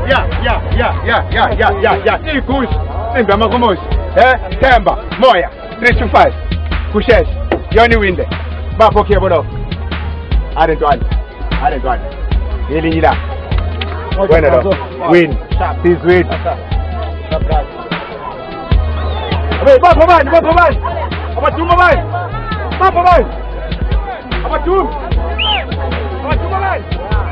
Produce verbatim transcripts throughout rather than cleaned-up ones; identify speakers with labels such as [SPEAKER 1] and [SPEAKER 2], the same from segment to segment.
[SPEAKER 1] ya ya ya ya ya ya ya ya igushi simba amakomosi eh Themba Moya three two five kusheshe yoni winde bapho khiyabona are ntwana are ntwana yelinyi la wena lo win this win abe bapho bani bapho bani abathuma bani bapho bani abathuma abathuma bani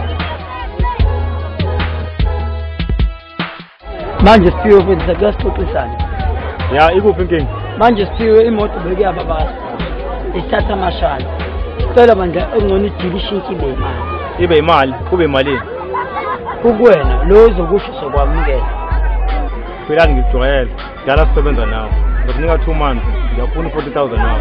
[SPEAKER 2] manje Siphiwe mfethu kuyasixoxisana
[SPEAKER 1] ya ikuphi inkinga
[SPEAKER 2] manje Siphiwe imoto bekuyaba basi ithatha amashali sicela manje engcono idilishinki ibe imali
[SPEAKER 1] ibe imali kube imali
[SPEAKER 2] kukwena lo uzokusho sokwamukela
[SPEAKER 1] phela ngijwayele dala sisebenza nawe ngokunika two months ngiyafuna forty thousand nawe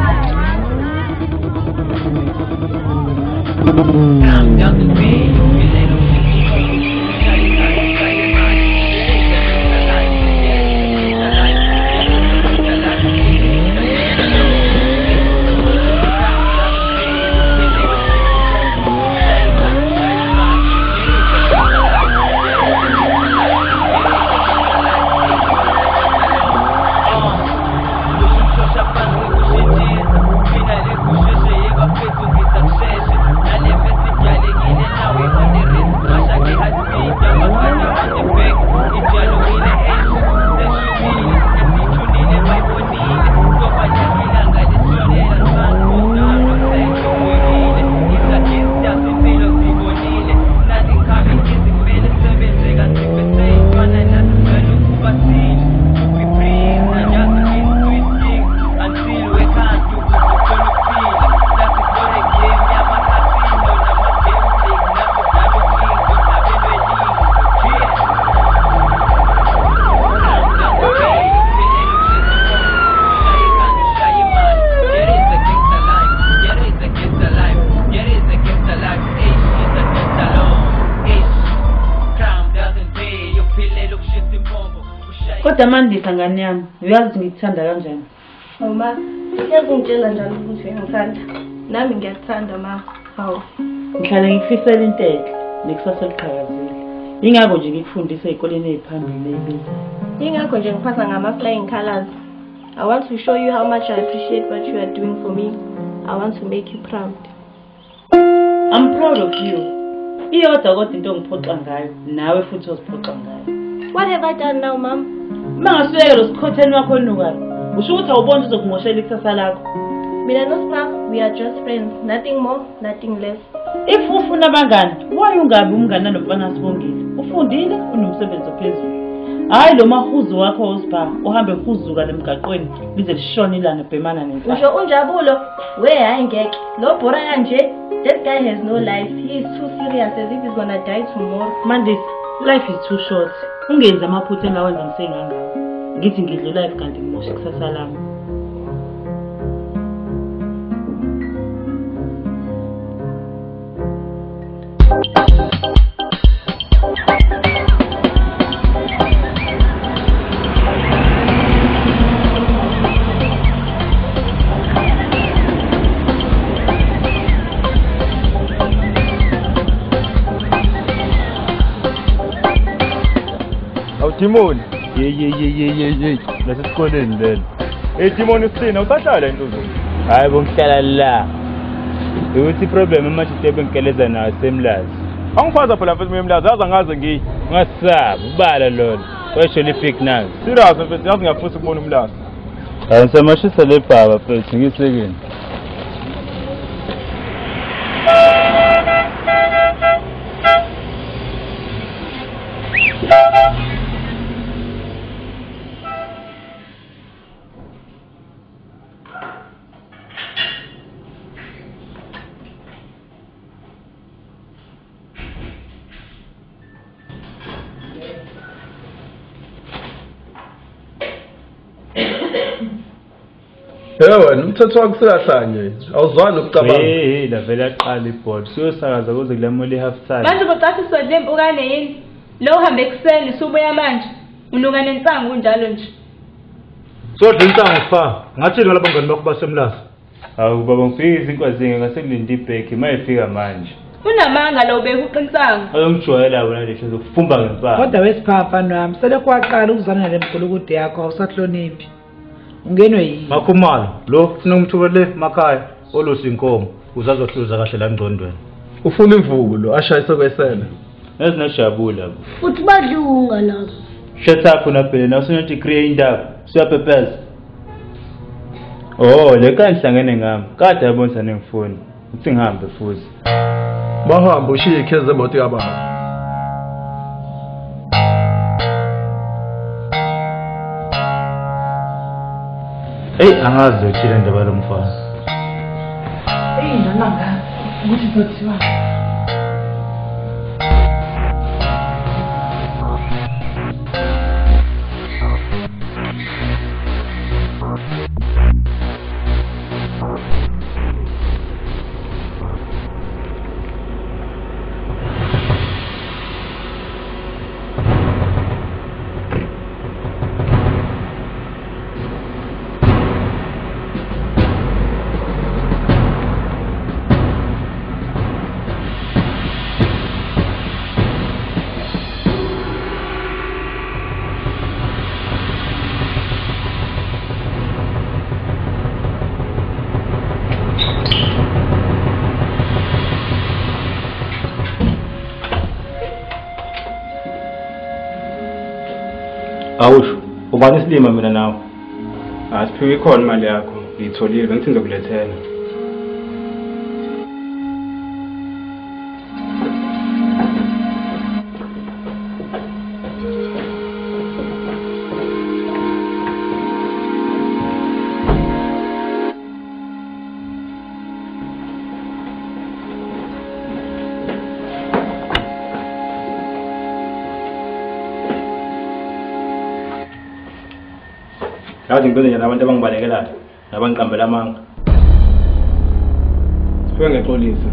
[SPEAKER 3] Kodwa mandisa ngani yami uyazi ngikuthanda kanjani
[SPEAKER 4] Mama yazi ngitshela njalo ukuthi ngithanda nami ngiyathanda ma hawo
[SPEAKER 3] ngihlala ngifisela intethe nekusasa liqhakazile ingakho nje ngikufundisa ezikoleni eziphambili ezibiza
[SPEAKER 4] ingakho nje ngiphatha ngama flying colors I want to show you how much I appreciate what you are doing for me I want to make you proud
[SPEAKER 3] I'm proud of you iyodwa kodwa into ngiphoxa ngayo nawe futhi uziphoxa ngayo
[SPEAKER 4] What have I done now mom
[SPEAKER 3] Mangasiyeke lo sikhotheni wakho olunukayo usho ukuthi awubona uzokumoshela ikusasa lakho
[SPEAKER 4] Mina no Sipha we are just friends nothing more nothing less
[SPEAKER 3] If ufuna abangani why ungabi umngane nomfana Sibongile ufundile unomsebenzi ophezulu hayi lo mahuzu wakho uSipha uhambe uhuzuka lemgaqweni lize lishona ilanga ebhemana nenhlanhla
[SPEAKER 4] Usho unjabulo we hayi ngeke lo bhora kanje that guy has no life he is too serious as if he's gonna die tomorrow
[SPEAKER 3] Mandisi life is too short ungenza amaphutha engawenza ngisengangawo ngithi ngidle life kanti ngimosha ikusasa lami
[SPEAKER 1] Timon ye ye ye ye ye ye lasesikoleni lena eh Timon usina usahlala entuzweni
[SPEAKER 5] hayi bongihlala la ukuthi problem manje bengikeleza nayo semlazi
[SPEAKER 1] angikwaza phela mfethu memlazi yaza ngaze ngiyi
[SPEAKER 5] ngasaba ubala lona wesho lifik nayo
[SPEAKER 1] serious mfethu yazi ngiyafuna ukubona umlazi
[SPEAKER 5] hayi samashisa lebhaba mfethu ngisekeni
[SPEAKER 6] Yewe umthetho wakusela nje awuzwani ukucabanga
[SPEAKER 5] hey la vele aqala ibhola siyosakaza kuze kulamole half time
[SPEAKER 7] manje bocathi lemphukane yini lo uhambe ekseni subuya manje unuka nensangu kunjalo nje
[SPEAKER 1] sodla insangu fa ngathini labangani bakho basemlazi
[SPEAKER 5] awu baba ngifika izinkwa zinge ngase kulinde ibheki mayefika manje
[SPEAKER 7] Unamanga lo bekuqinisanga.
[SPEAKER 5] Ayongijwayela wena lesho zokufumba ngempala.
[SPEAKER 8] Kodwa wesiphafa nami sele kwaqala ukuzana lemgulukude yakho awusahloniphi. Ungenwe yini?
[SPEAKER 9] Makhumalo lo funa umthuba le makhaya olusi inkomo uzazohluza kahle la ngcondweni.
[SPEAKER 6] Ufuna imvubu lo ashayise kwesela.
[SPEAKER 5] Ezinajabula.
[SPEAKER 10] Futhi badlunga nazo.
[SPEAKER 5] Shut up na phela na usona degree indaba. Siyapepeza. Oh, le kanti hlangene ngami. Kade yabonisa nengifuni. Uthi ngihambe futhi.
[SPEAKER 6] Mahamba ushiye ikheze emoto yababa.
[SPEAKER 5] Hey, angazi uthile ndaba lo mfana.
[SPEAKER 8] Hey, nananga. Ukuthi kuthiwa.
[SPEAKER 5] Awusho, ubani isilima mina nawe?
[SPEAKER 1] Asiphiwe ikhona imali yakho. Ngiyitholile bengithi ngizokulethela.
[SPEAKER 5] Yazi ngibele nje nabantu abangibalekelayo, nabangiqambela amanga.
[SPEAKER 1] Siphiwe ngexolisa.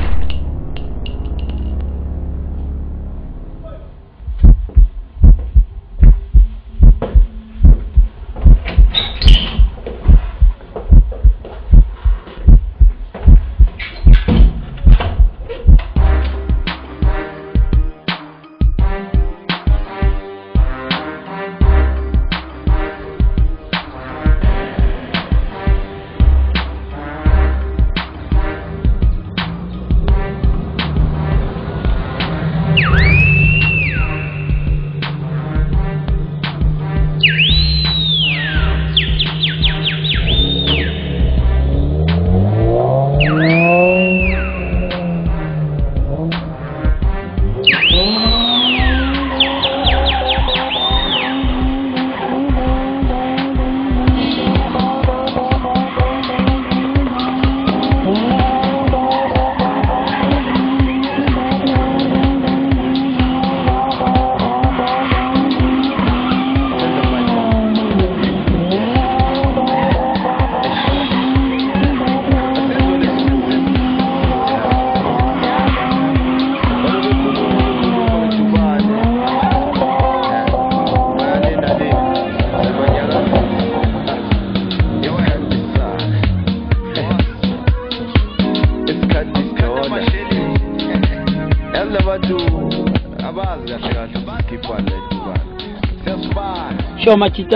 [SPEAKER 2] Sure Machita.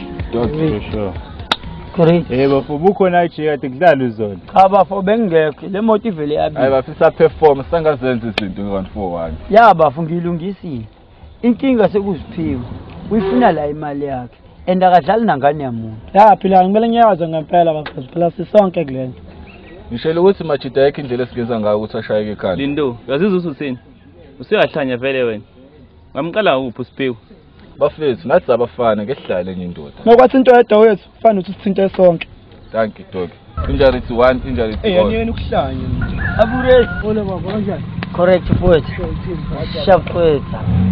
[SPEAKER 5] Doctor sure.
[SPEAKER 2] Correct.
[SPEAKER 5] Eh bafubu khona ijiya tikudlala uzona.
[SPEAKER 2] Cha bafo bengekho le moto ivele yabi.
[SPEAKER 6] Hayi bafisa perform sangazenza izinto ngo one four one.
[SPEAKER 2] Ya bafo ngilungisile. Inkinga sekuziphiwe. Uyifuna la imali yakhe. And akadlali nangane yamuntu.
[SPEAKER 8] Ya phela ngimele ngiyawazi ngempela bafo phela sisonke kulento.
[SPEAKER 6] Ngishela ukuthi Machita yakhe indlela esigeza ngayo ukuthi ashayeke ekhanda.
[SPEAKER 11] Lindo, yazizwa usuthini? Useyahlanya vele wena. Ngamqala uphi uSiphiwe?
[SPEAKER 6] Bafethu nathi abafana ngehlala enye indoda.
[SPEAKER 8] Ngokwathi into yedwa wethu kufanele ukuthi sithinte sonke.
[SPEAKER 6] Thank you dog. Injury to one, injury to all.
[SPEAKER 8] Eh yena ukuhlanya.
[SPEAKER 2] Abures.
[SPEAKER 8] Ole baba kanjani?
[SPEAKER 2] Correct mfowethu. Sharp mfowethu.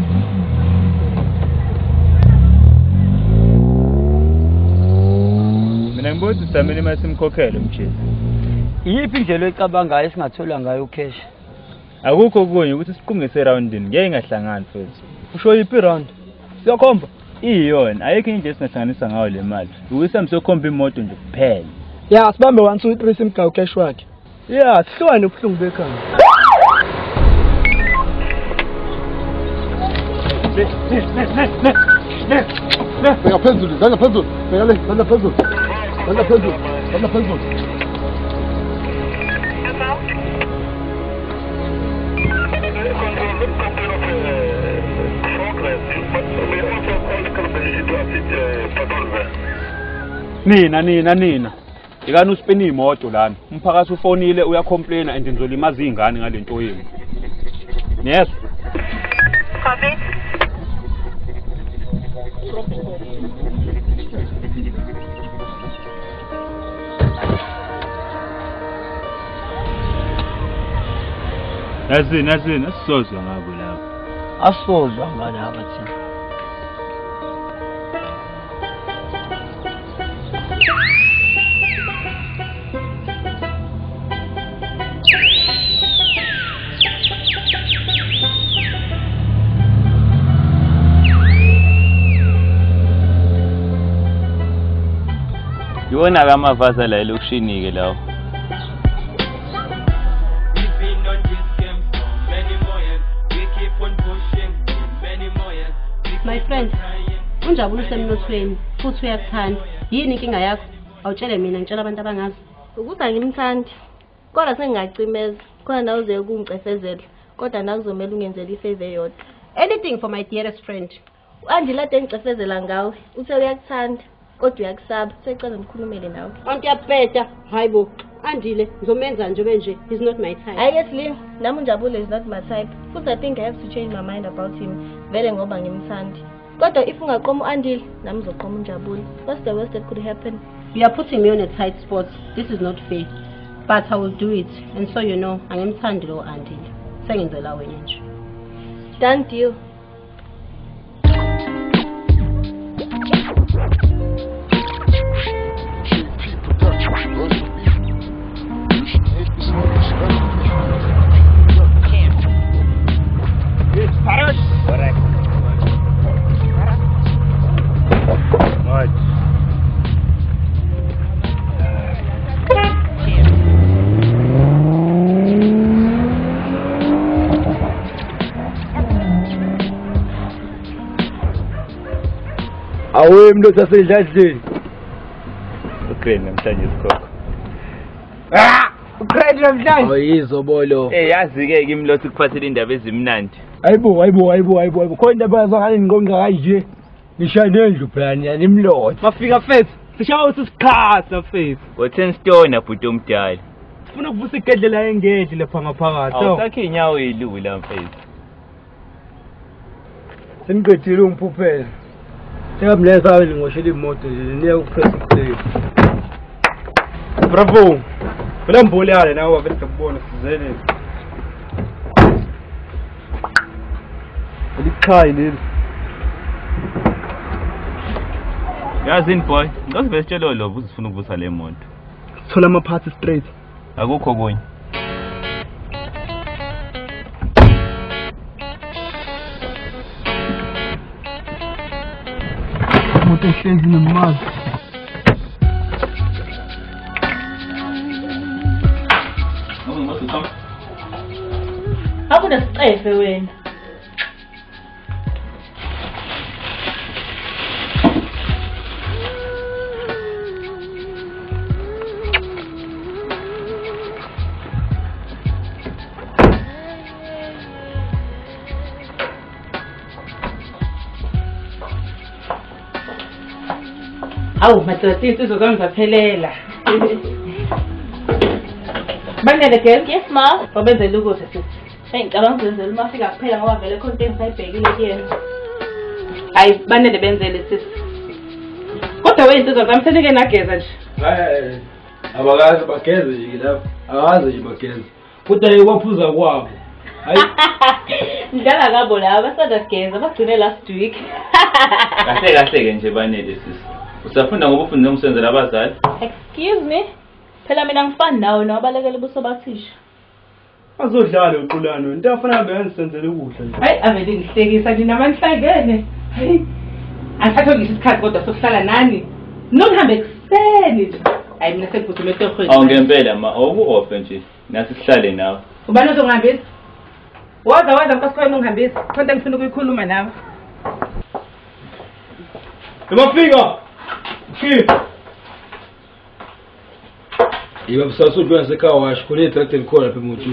[SPEAKER 5] Mina ngibuthi usamele masimkhokhele umtshisi.
[SPEAKER 2] Yiphi indlela oyicabangayo esingathola ngayo ucash?
[SPEAKER 5] Akukho kunye ukuthi siqhungese roundini ngeke ngahlangana mfowethu.
[SPEAKER 8] Usho yiphi round? Siyakhomba.
[SPEAKER 5] Iyona ayikho indlela esingahlanganisa ngayo le mali. Ukuthi amsokhomba imoto nje kuphela.
[SPEAKER 8] Ya sibambe one two three simgawu cash wakhe. Ya sihlwane ubuhlungu bekhaya.
[SPEAKER 6] Bheka phezulu, zandla phezulu. Bheka le, zandla phezulu. Zandla phezulu, zandla phezulu.
[SPEAKER 12] Nina nina nina ikani uspeni imoto lana umphakathi ufonile uyacomplaina and ngizolimaza izingane ngalento yenu yes copy
[SPEAKER 5] Nazi nazi nasizozwa ngabo lapho
[SPEAKER 2] asizozwa ngalaba thina
[SPEAKER 11] Yona kamavaza la elokushini ke lawo
[SPEAKER 13] My friend, unjabula usemnothweni futhi uyakuthanda. Yini inkinga yakho? Awutshele mina ngitshela abantu abangazi.
[SPEAKER 4] Ukuthi angimthandi. Kodwa sengingacimeza. Khona nawe uze ukungicefezela. Kodwa nakuzomela ungenzele ifavor yodwa.
[SPEAKER 13] Anything for my dearest friend.
[SPEAKER 4] Andila engicefezela ngawe. Uthe uyakuthanda. Kodwa uyakusaba. Secela ngikhulumele nawe.
[SPEAKER 13] Anti yapeta. Hayibo. Andile ngizomenza nje benje. He's not my type.
[SPEAKER 4] I guess Lynn, nami unjabule is not my type. Futhi I think I have to change my mind about him. Vele ngoba ngimthandi. Kodwa if ungaqoma uAndile, nami ngizoqoma unjabule. What's the worst that could happen?
[SPEAKER 13] You are putting me on a tight spot. This is not fair. But I will do it. And so you know, angimthandi lo Andile. Sengenzela wena nje.
[SPEAKER 4] Done deal.
[SPEAKER 5] Correct. Right.
[SPEAKER 2] Awe mntu sasedladleni.
[SPEAKER 5] Ukraine namhlanje isikhokho.
[SPEAKER 2] Ah! Ukraine namhlanje. Oyizo bolo.
[SPEAKER 11] Eh yazi ke kimlothi kuphathela indaba ezimnandi.
[SPEAKER 2] Hayibo hayibo hayibo hayibo hayibo khona indaba yazakale ngqonqa kanje. Nishane endlu plan yani imlothi.
[SPEAKER 11] Mafika face. Sishawa usisikhatha face. Wo-ten stone bhuti omdala.
[SPEAKER 2] Sifuna ukuvusa igedlela engedli lapha ngaphakathi.
[SPEAKER 11] Awusakhe inyawo elula mfethu.
[SPEAKER 2] Sengiqedile ungiphuphela. Sengabuleza aweli ngoshela imoto nje niya ukupress play.
[SPEAKER 12] Bravo. Phela mboli yale nawe vele sikubona sizele. Likhaya leli.
[SPEAKER 11] Yazini boy, ngazivele sitshelo lo uzifuna ukuvusa le moto.
[SPEAKER 12] Thola ama parts straight.
[SPEAKER 11] Akukho kunye.
[SPEAKER 2] Moto ehlezi nemazi.
[SPEAKER 3] Hakuna sicefe wena. Awu madoda insizwa zami zaphelela. Banele girl?
[SPEAKER 7] Yes ma.
[SPEAKER 3] Babenzele ukudla sithi.
[SPEAKER 7] Hey ngicabanga ukuzenzela uma fika kuphela ngoba vele khona into engisayibhekile kuyena.
[SPEAKER 3] Hayi banele benzele sithi. Kodwa wena insizwa zami senike nageza nje.
[SPEAKER 2] Hayi abakazi bageze nje lapha. Akazi nje bageze. Kodwa yikwaphuza kwabo. Hayi.
[SPEAKER 7] Ndala kabo la basada kugeza bagcine last week.
[SPEAKER 11] Kahle kahle ke nje banele sisi. Usafunda ngoba ufunda umsenzela abazali?
[SPEAKER 7] Excuse me. Phela mina ngifani nawe nabalekele buso bathisha.
[SPEAKER 12] Azodlala uqulano into afana bengisenzele ukudla nje.
[SPEAKER 3] Hayi avele ngihlekisa nina manhlangene. Hayi. Angisathola isikhathi kodwa sokuhlala nani. Nokuhambe kuseni nje. Hayi mina sekuphuthume torhweni.
[SPEAKER 11] Awu ngempela ma awuku-offe nje. Nathi sihlale nawe.
[SPEAKER 3] Ubani ozongihambisa? Waza waza mkasikhona ungihambisa. Khona ngifuna ukuyikhuluma nawe.
[SPEAKER 14] Emafika. Fika. Iba msaso jua zeka wa shukuri tractor kora pe mutuli.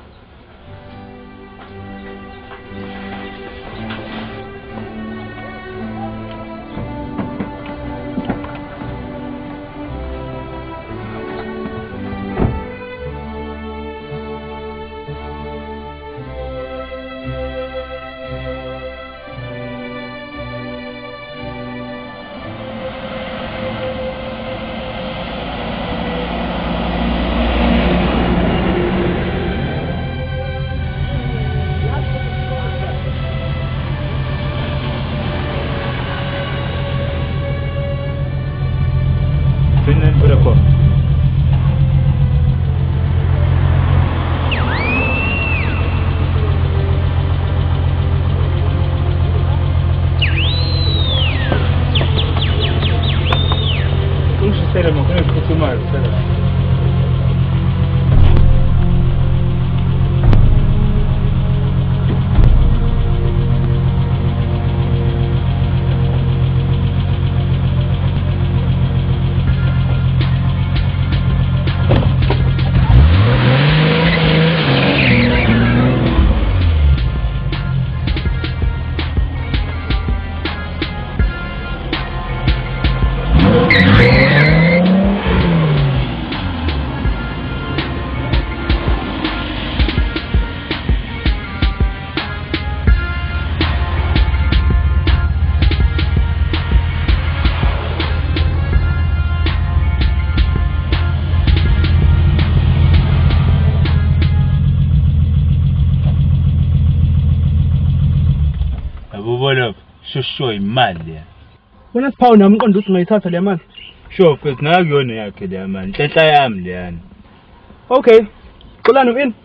[SPEAKER 5] Shosho imali ya.
[SPEAKER 15] Wona siphawu nami uqonda ukuthi ngayithatha le mali.
[SPEAKER 5] Sure, mfethu nakuyona yakhe le mali. Nhlanhla yami leyana.
[SPEAKER 15] Okay. Xolani in.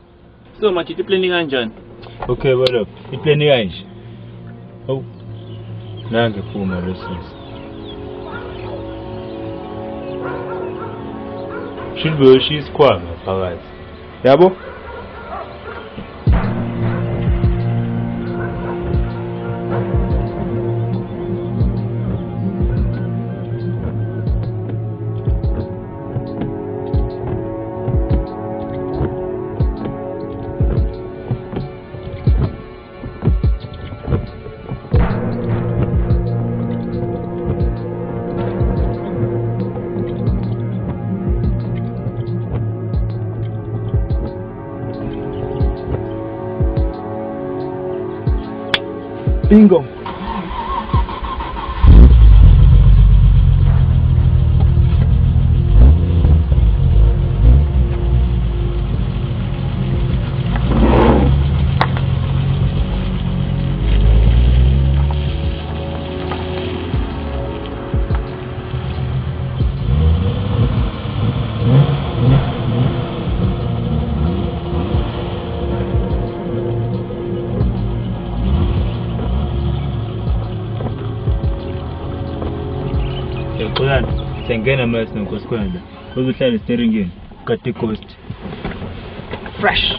[SPEAKER 11] So manje i-plan kanjani?
[SPEAKER 5] Okay, bolo. I-plan kanje. Oh. Nange phuma lesisi. Shilbo shisikhwama phakathi. Yabo?
[SPEAKER 15] Bingo.
[SPEAKER 5] Sengena mas nonkosikwenza. Uzohlala steeringini. Kati coast.
[SPEAKER 15] Fresh.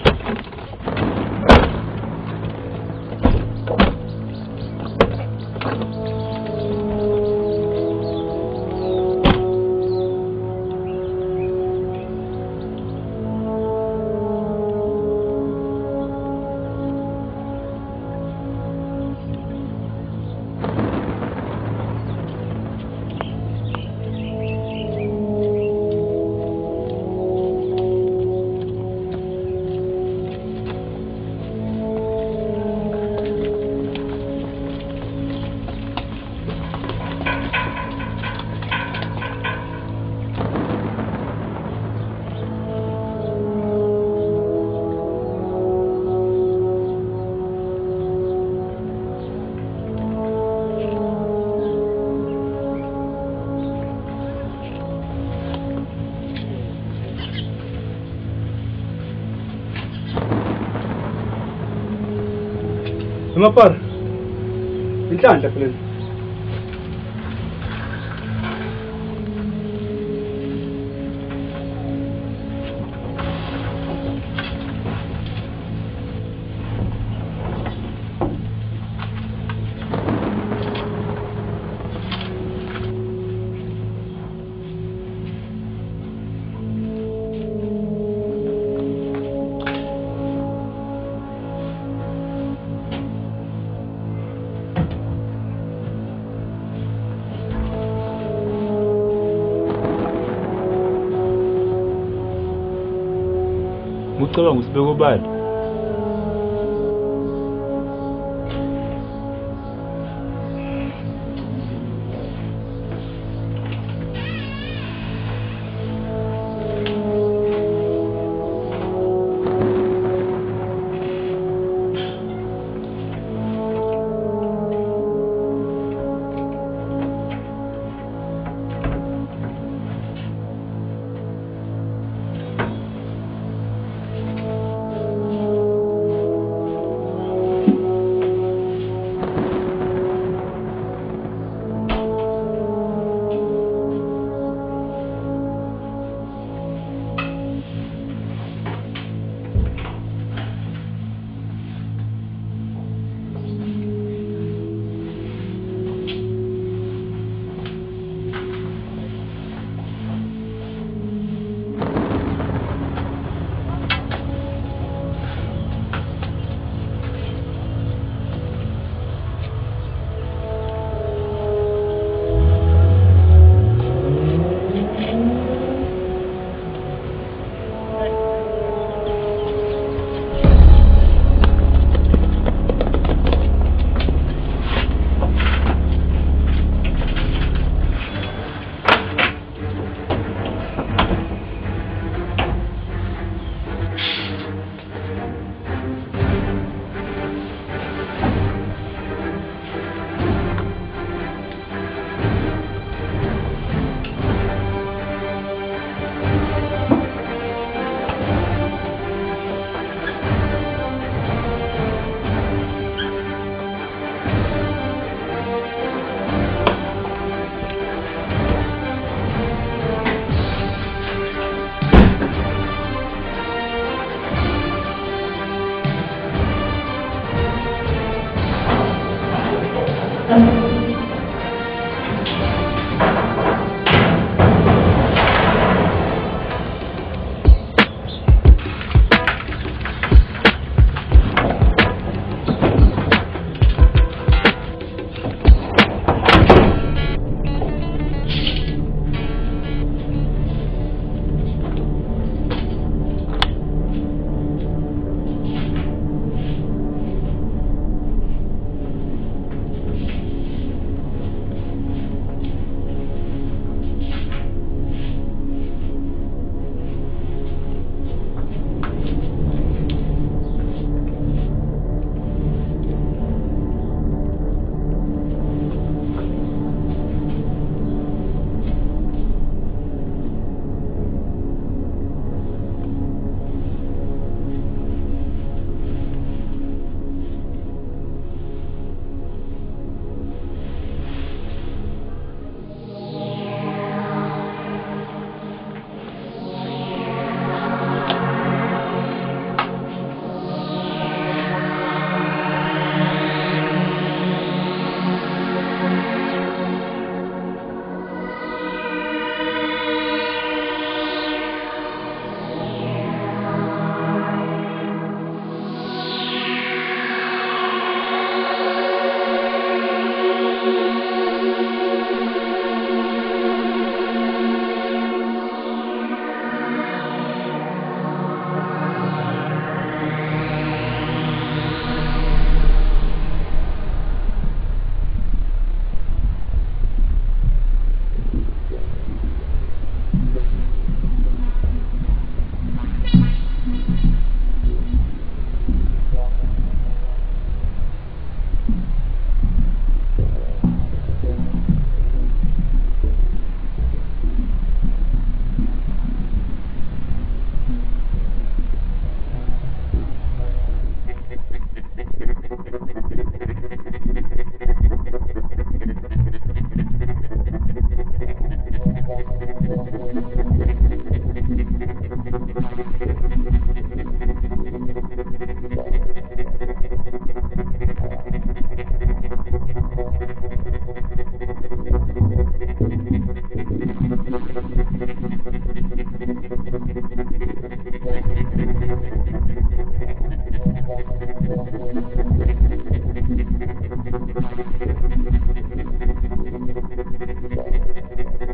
[SPEAKER 15] Mapar. Intanhla please.
[SPEAKER 5] ucabanga usibeke obani?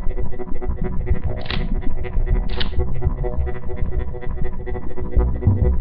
[SPEAKER 1] Thank you.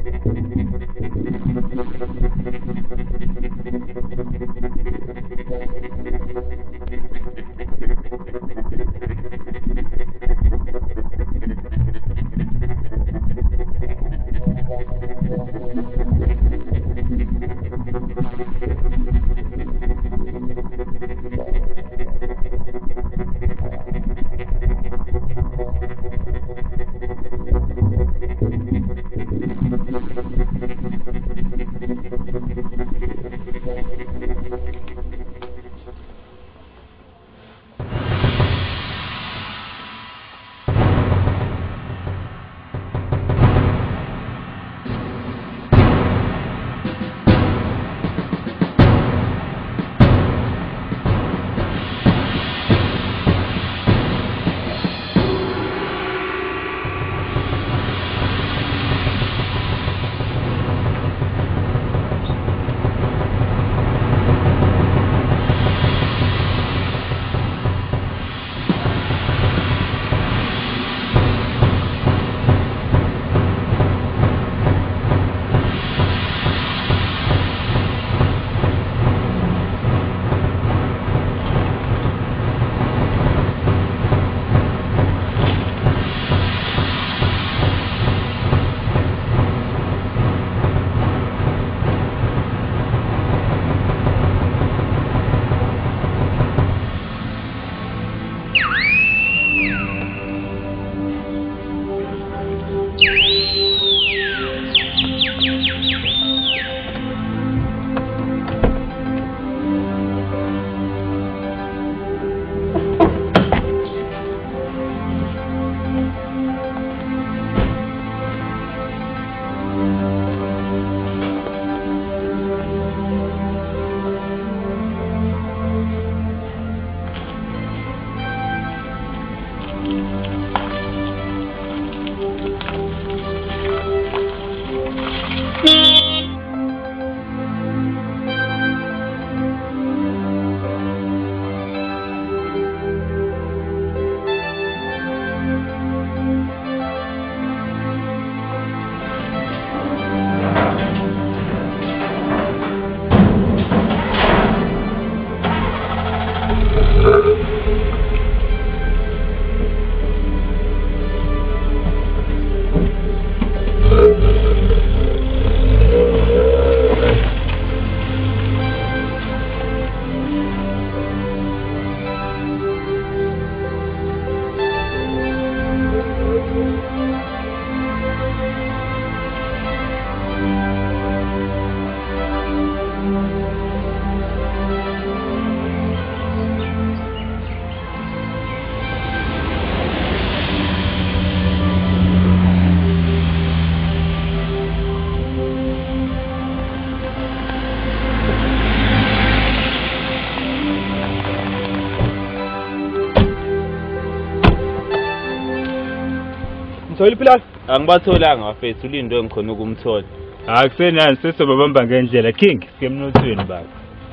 [SPEAKER 15] Ubathola Philani?
[SPEAKER 5] Angibatholanga bafethu, ulindwe ngikhona ukumthola. Hayi kusenani sesobabamba ngendlela King, sike emnothweni baba.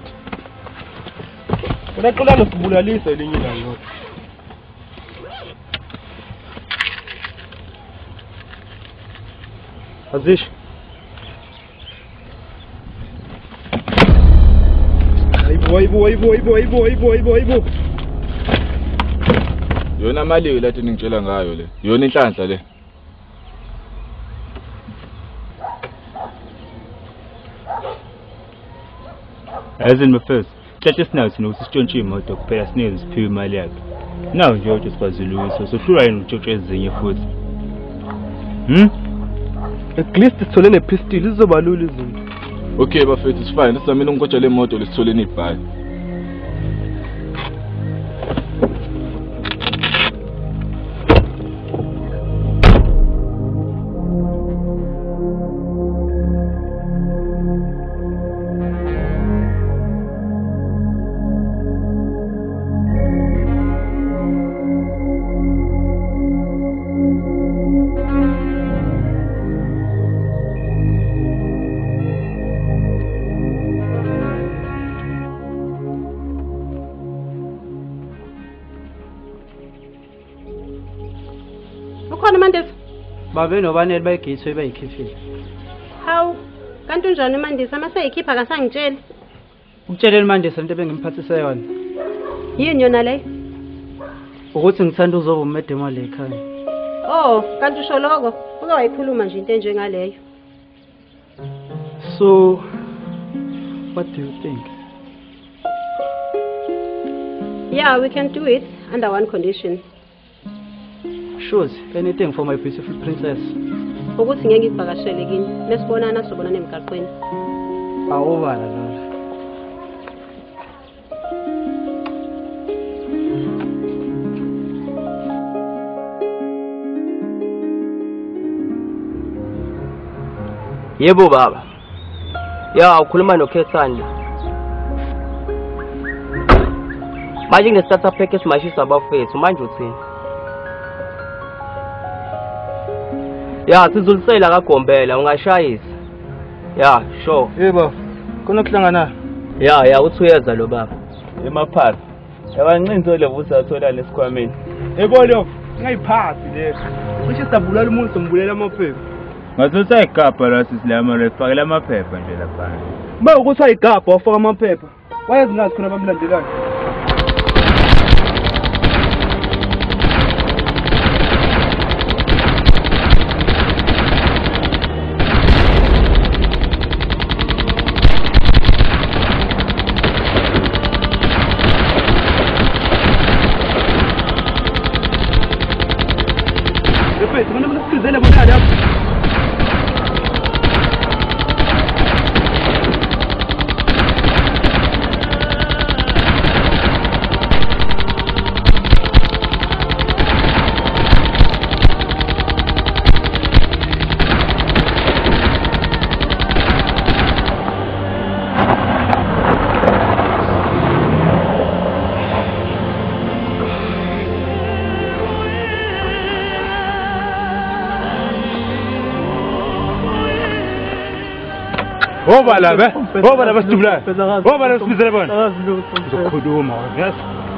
[SPEAKER 15] Unaxolana sibulalisa elinye ilanga. Azish. Ayibo ayibo ayibo ayibo ayibo ayibo ayibo ayibo.
[SPEAKER 16] Yona mali lathi ningitshela ngayo le. Yona inhlanhla le.
[SPEAKER 5] As in my first, hlathi sinathi nokusitshontsha imoto kuphela sineze siphiwe imali yakhe. Naw nje uthi sibazuluso sohlula yini utshontsha ezinye futhi. Hmm?
[SPEAKER 15] At least sithole ne pistol izobalula izinto.
[SPEAKER 16] Okay bafethu sifine sizamile ungotsha le moto lesithole nebhayi.
[SPEAKER 2] Babe nobanele bayigitho bayikhifile.
[SPEAKER 13] Hawu, kanti unjani Mandisa maseyikhipha kasangitsheli?
[SPEAKER 2] Ukutsheleni Mandisa into ebengimiphathisa yona.
[SPEAKER 13] Yini yona le?
[SPEAKER 2] Ukuthi ngithanda uzoba umedemo le ekhaya.
[SPEAKER 13] Oh, kanti usho lokho, uke wayikhuluma nje into enjengaleyo.
[SPEAKER 2] So, what do you think?
[SPEAKER 13] Yeah, we can do it under one condition.
[SPEAKER 2] Sure, anything for my beautiful princess.
[SPEAKER 13] Ukuthi ngeke ngivakashele kini, lesibonana sobonana emgaqweni.
[SPEAKER 2] Awubala lona.
[SPEAKER 17] Yebo baba. Ya ukhuluma noKhethani. Manje ngine-starter package mashisa abafethu manje uthini? Ya sizulisela kaGombela ungashayisa. Ya sure.
[SPEAKER 15] Yebo. Khona kuhlangana.
[SPEAKER 17] Ya ya uthi uyeza lo baba.
[SPEAKER 5] Emaphara. Yabancinzo levusa athola lesikhwameni.
[SPEAKER 15] Ebolo, ngayiphathi le. Cishe sabulala umuntu sombulela amaphepha.
[SPEAKER 5] Ngathi ayigabha la sisilama refakela amaphepha nje lapha.
[SPEAKER 15] Ba ukuthi ayigabha wafaka amaphepha. Wayazi ngathi khona bamlandelayo.
[SPEAKER 12] Oba la be, oba la basitubula. Oba la sibizele bona. Uzokhuluma, yes.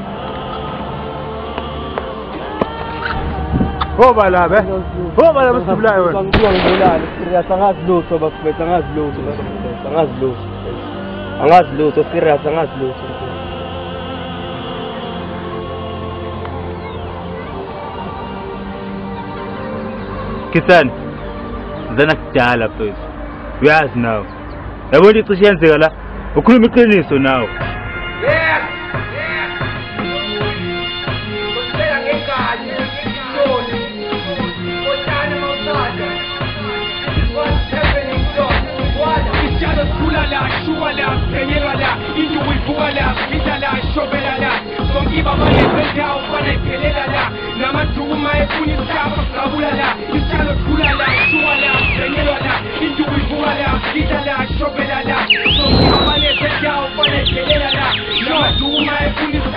[SPEAKER 12] Oba la be. Oba la basitubula wena.
[SPEAKER 17] Ngibulala, serious angazi lutho bafethu, angazi lutho, angazi lutho. Angazi lutho, serious angazi lutho.
[SPEAKER 5] Kisani. Zana kudala please. Uyazi now. Yabo licishe yenzeka la. Ukhuluma iqiniso nawe.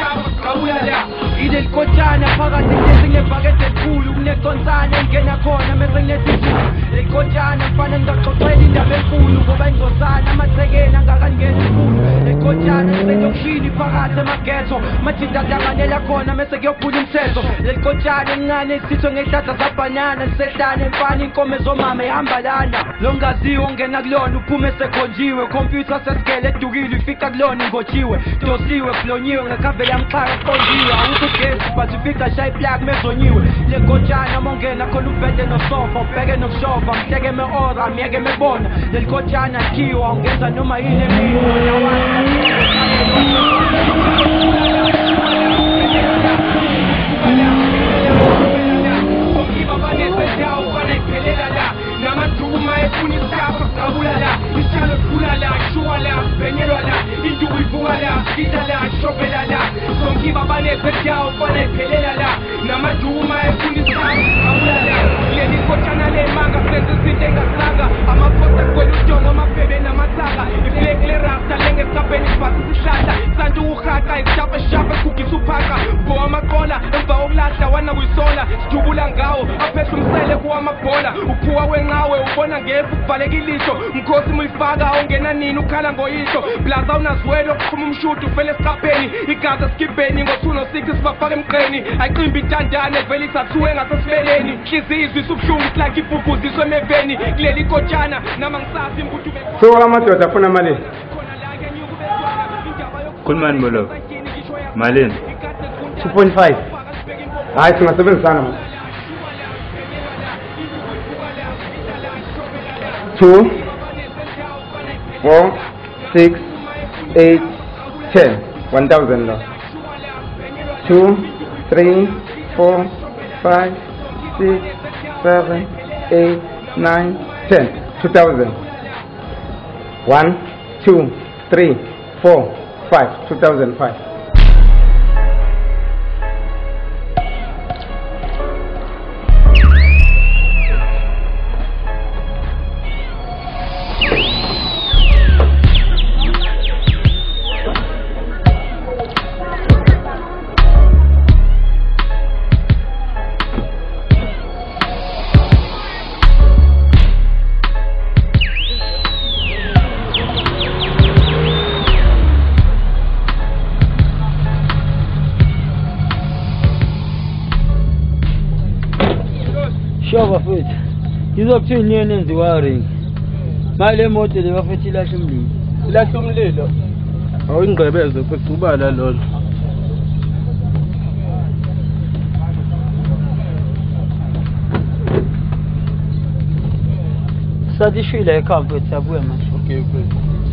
[SPEAKER 18] Idel kochana phakathi ngezinye ebhakede elikhulu kuneconsana engena khona lekotshana mfana ngizaxoxela indaba enkulu ngoba ingozana amathekeni angakangeni enkulu lekotshana sebetokushini phakathi emagetho mathinta dlanganela khona mese kuyophula umthetho lekotshana encane isitho ngehlahla zabhanana lisehlane emfana inkomo zomama ihamba lana lo ngaziwo ungena kulona uphume sekhonjiwe computer sesigele edukile ifika kulona ingotshiwe dosiwe flonyiwe ngakhavela yamxhaka eqondiwe awukho ugesi but ufika shayi plug mezonyiwe lekotshana mongena khona ubhede nosofa ubheke nokushova mhleke me-ora miyeke mebona lelikotshana khiwa ungenza noma yini emini namathuba efuna isitapha qabulala isitshalo khulala shuwala benyelwala induku ivukala idala shopelala sonkiba banezetawo fana iphelela la namathuba efuna isitapha qabulala leli kotshana lemanga senze izinto engasanga amaphota kweludongo amabhebe namathaka iflekle rasta lengesapeni sibasi sihlahla santi uhaqa isitapha shapa kugisa uphaka bo amaqola emva okulahla wana kuyisola sidubula ngawo aphethe umsele kuwamabhola uphuwa wenqawe ubona ngefu kuvaleka ilihlo mkhosi muyifaka ongena nini ukhala ngoyihlo blaza unazwelo kuphuma umshudu ufele esiqapheni igaza skibheni ngo-two oh six sibafaka emqeni ayiqimbi itandane vele isathuwe ngasesibeleni hlizizwe isubuhlungu silakhe ibhubhuziswe emeveni kuleli kotshana nama ngisazi imbudu
[SPEAKER 1] so amadoda afuna malini
[SPEAKER 5] khulumani bolo malini
[SPEAKER 1] two point five hayi singasebenzisana manje two, four, six, eight, ten. One thousand now. Two, three, four, five, six, seven, eight, nine, ten. Two thousand. One, two, three, four, five. Two thousand five.
[SPEAKER 2] Shoba futhi izokuthini yena enziwa ring mali moto le bafuthi ilahle umlilo
[SPEAKER 17] ilahle umlilo awuyingqebeze futhi ubala lolo
[SPEAKER 2] sathi shwila ekhamba futhi abuye manje
[SPEAKER 17] okay futhi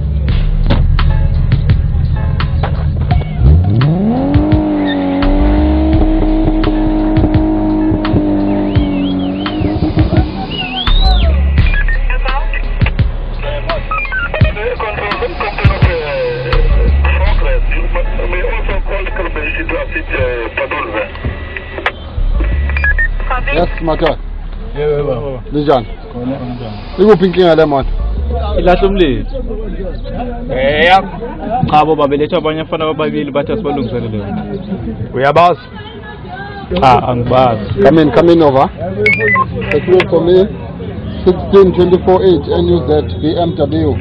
[SPEAKER 6] Yes, Mata.
[SPEAKER 17] Yeah, baba.
[SPEAKER 6] Lijan. Ikuphi inkinga le moto?
[SPEAKER 12] Ilahle umlilo. Eh, chabo babeletha abanye afana ababili bathi asibalungisele leyo. Uyabazi? Ah, angibazi.
[SPEAKER 6] Come in, come in over. Secure for me. sixteen twenty-four H N U Z B M W.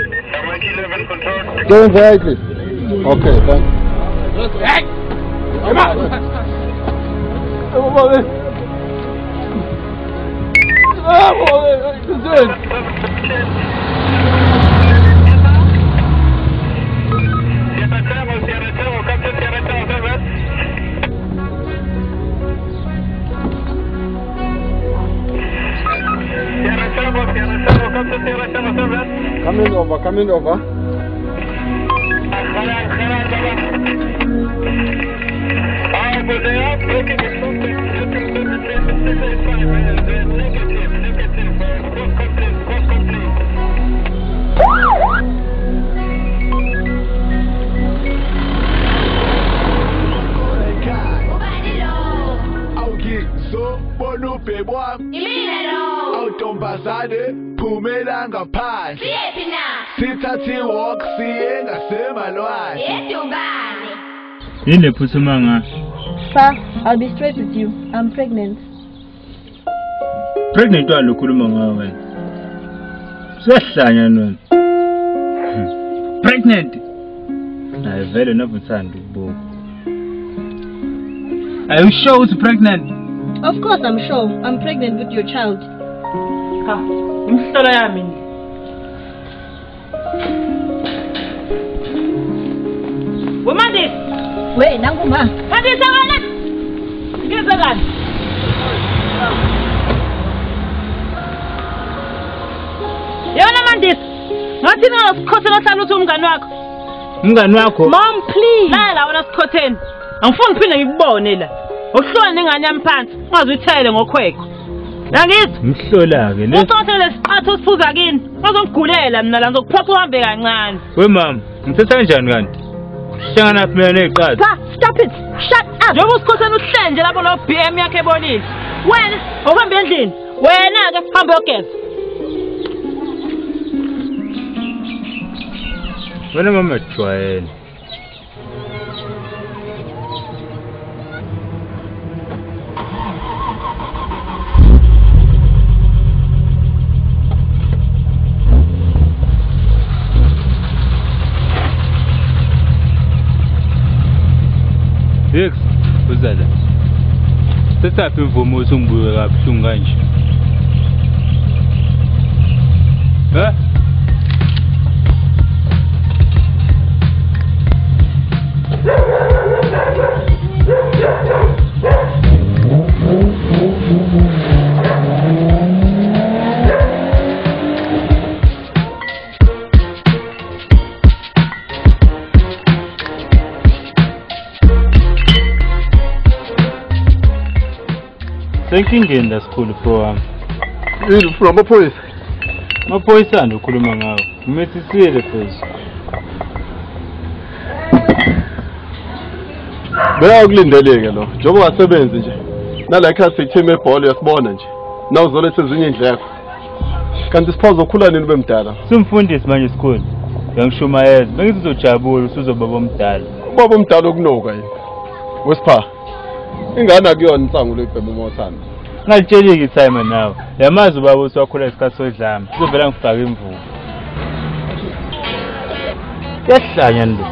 [SPEAKER 6] Going very quickly. Okay, thanks.
[SPEAKER 18] Hey! Come on!
[SPEAKER 17] Ah, boy, what are you
[SPEAKER 6] Coming over, coming over.
[SPEAKER 18] Phumela ngaphandle siyephi na sithathe walk siye ngasemalwandle yedumbane
[SPEAKER 5] yini lephuthuma ngayo
[SPEAKER 4] Sir, I'll be straight with you. I'm pregnant.
[SPEAKER 5] Pregnant wa lokhuluma ngayo wena Usahlanya nona. Pregnant. Hayi vele navuthanda ukubuka. Are you sure it's pregnant?
[SPEAKER 4] Of course I'm sure. I'm pregnant with your child.
[SPEAKER 3] Ha, imhlola yami. Wemandisi.
[SPEAKER 19] We nangu ma.
[SPEAKER 3] Mandisi wena. Ngizakani? Yona Mandisi. Ngathi ngasikhothela hlala uthi umngani wakho.
[SPEAKER 5] Umngani wakho?
[SPEAKER 3] Mom please. La la wona sikhotheni. Angifuni uphinde ngikubone la. Uhlona ingane yami phansi, ungaze uthele ngokhwekho. Yangithi?
[SPEAKER 5] Mhlola ke le.
[SPEAKER 3] Usothe lesiqatho siphuza kini. Bazongigulela mina la ngizokuphopha uhambe kancane.
[SPEAKER 5] We mama, ngithetha kanjani kanti? Hlangana phi mina neziqatho?
[SPEAKER 3] Cha, stop it. Shut up. Njengoba usikhotheni uhlenje lapho no B M yakhe ebonile. Wena, awuhambe endlini. Wena ke hamba uyogeza.
[SPEAKER 5] Wena mama jwayele. Yes, uzala. Sesaphi imvumo usumbuye kabuhlungu kanje? Eh? Senkingeni la sikhulu bro wami.
[SPEAKER 6] Yini from amaphoyisa?
[SPEAKER 5] Amaphoyisa ndo ukhuluma ngawo. Umethisile futhi.
[SPEAKER 6] Beka ukulindeleke lo. Njengoba ungasebenzi nje. Nala khasi sithime ebhola yasibona nje. Na uzoletha ezinye indleko. Kanti siphoza ukhula nini bemdala?
[SPEAKER 5] Simfundisi manje sikhulu. Yangishumayeza. Bengithi uzojabula usuzobaba omdala.
[SPEAKER 6] Baba omdala okunoka yini. Wesipha. Ingane akuyona insangu lebhebe umothana.
[SPEAKER 5] Ngalitsheli time nawe. Yamazi ubaba usakhula isikhathi sodlama. Uzovela ngifaka imvumo. Yahlanya ndo.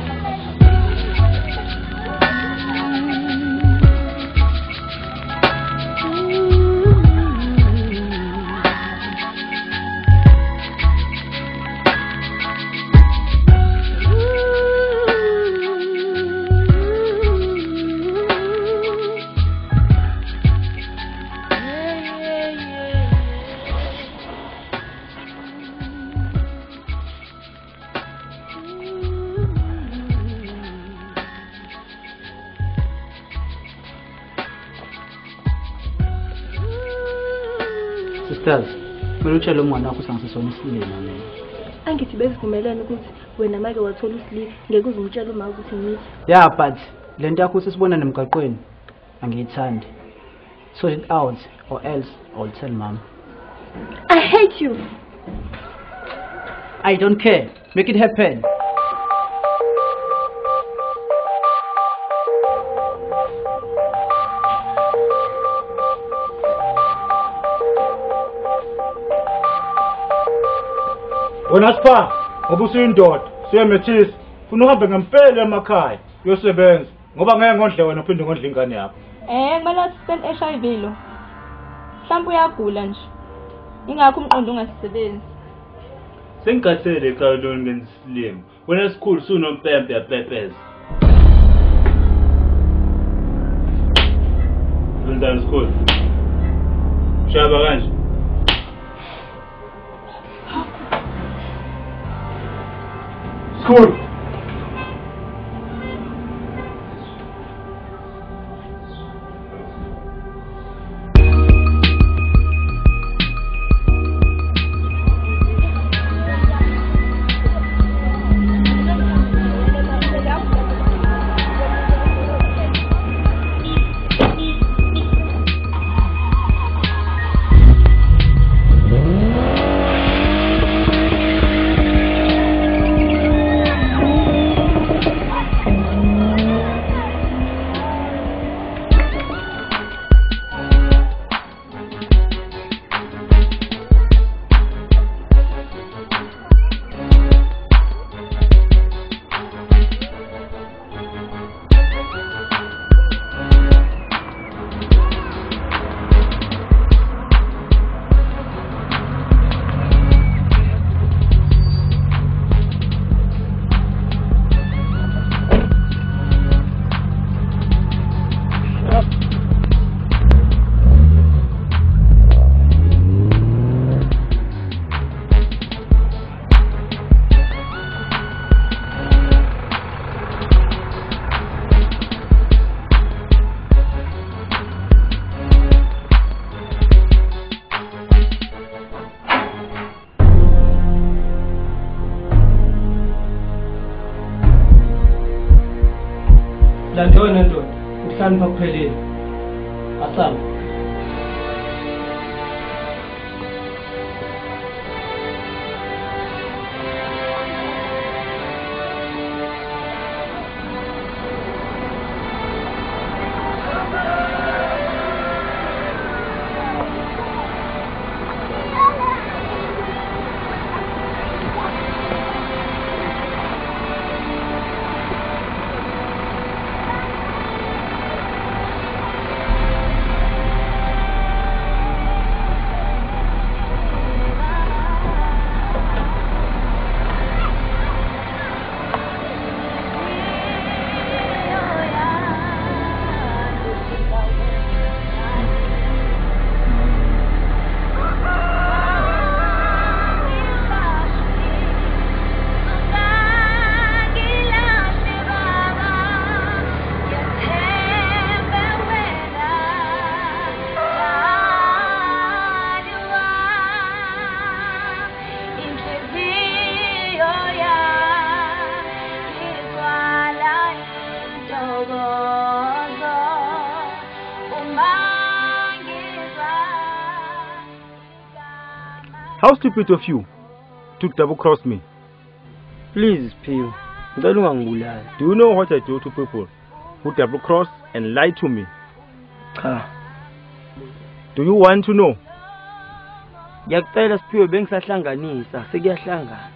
[SPEAKER 2] Sisters, melutshela umngane wakho sangisona isilima mina.
[SPEAKER 4] Angithi besivumelene ukuthi wena make wathola usilive ngeke uzumtshela uma ukuthi ngithi.
[SPEAKER 2] Yeah, but lento yakho sisibona nemgaqweni angiyithandi. Sort it out or else I'll tell mom.
[SPEAKER 4] I hate you.
[SPEAKER 2] I don't care. Make it happen.
[SPEAKER 9] Wena sipha, ngoba usuyindoda, siyemethisa, funa uhambe ngempela emakhaya, uyosebenza, ngoba ngeke ngondle wena uphinde ngondle ingane yakho.
[SPEAKER 7] Eh, kumele uthinte H I V lo. Mhlawumbe uyagula nje. Ingakho umqondo ungasisebenzi.
[SPEAKER 5] Sengigathele ekhaya lona ngensilimo. Wena sikhulu sunompempe yapepeza. Wenzani sikhulu? Shaba kanje.
[SPEAKER 9] School.
[SPEAKER 17] Mhlawumbe wena ndoda uhlani bakuphelele. Asaba.
[SPEAKER 9] How stupid of you to double cross me.
[SPEAKER 17] Please, Pio. Do
[SPEAKER 9] you know what I do to people who double cross and lie to me?
[SPEAKER 17] Cha.
[SPEAKER 9] Do you want to know?
[SPEAKER 17] Ngiyacela Siphiwe bengisahlanganisa sekuyahlangana.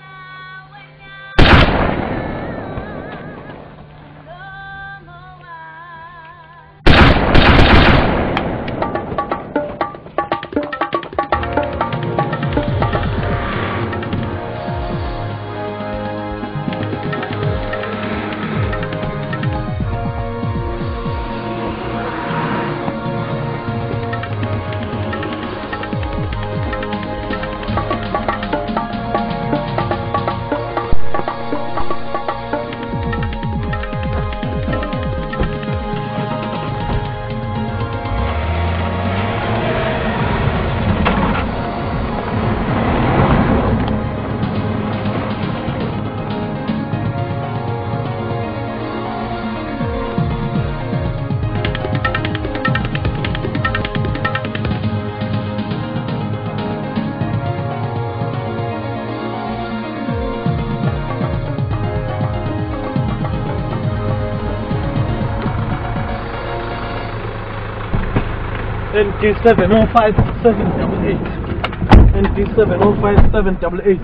[SPEAKER 19] N D seven oh five seven double eight. N D seven oh five seven double eight.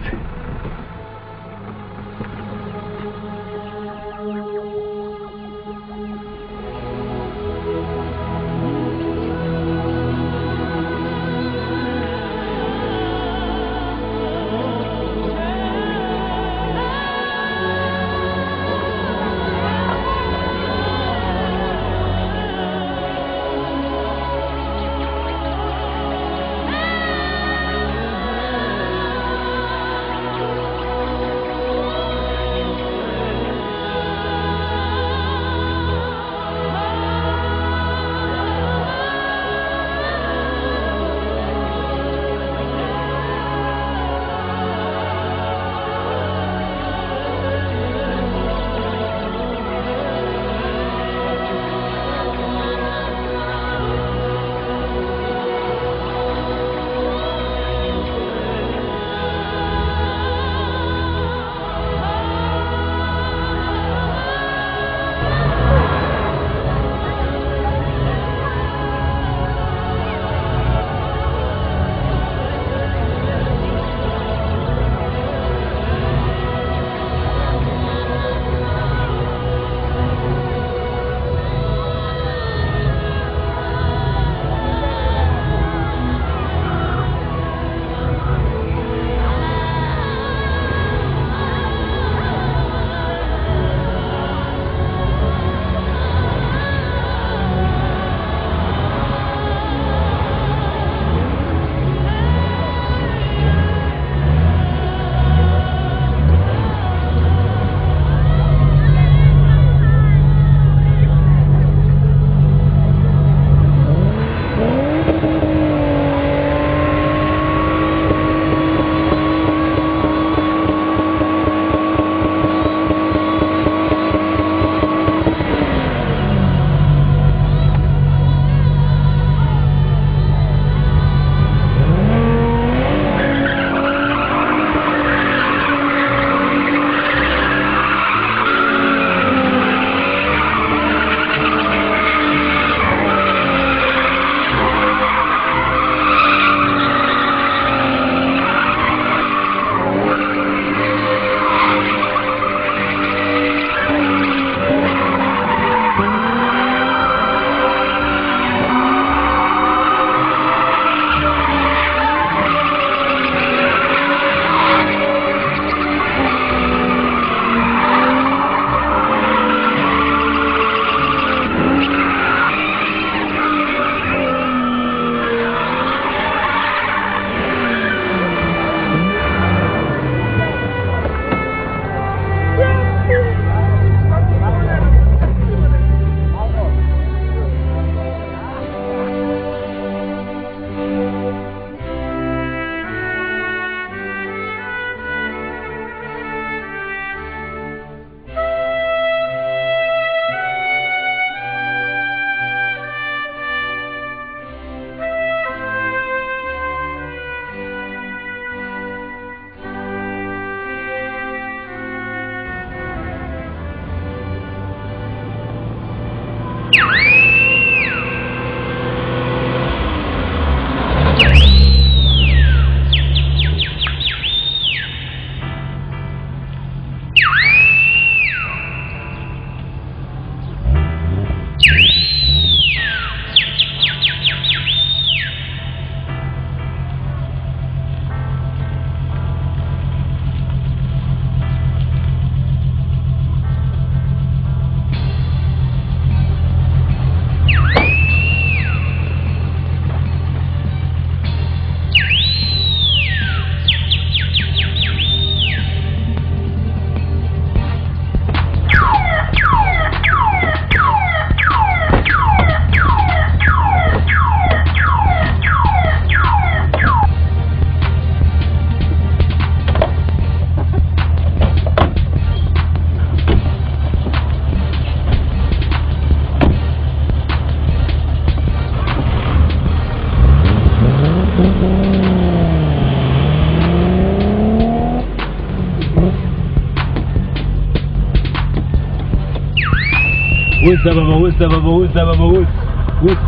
[SPEAKER 20] Who's that, Baba? Who's that, Baba? Who's that, Baba? Who's? Who's?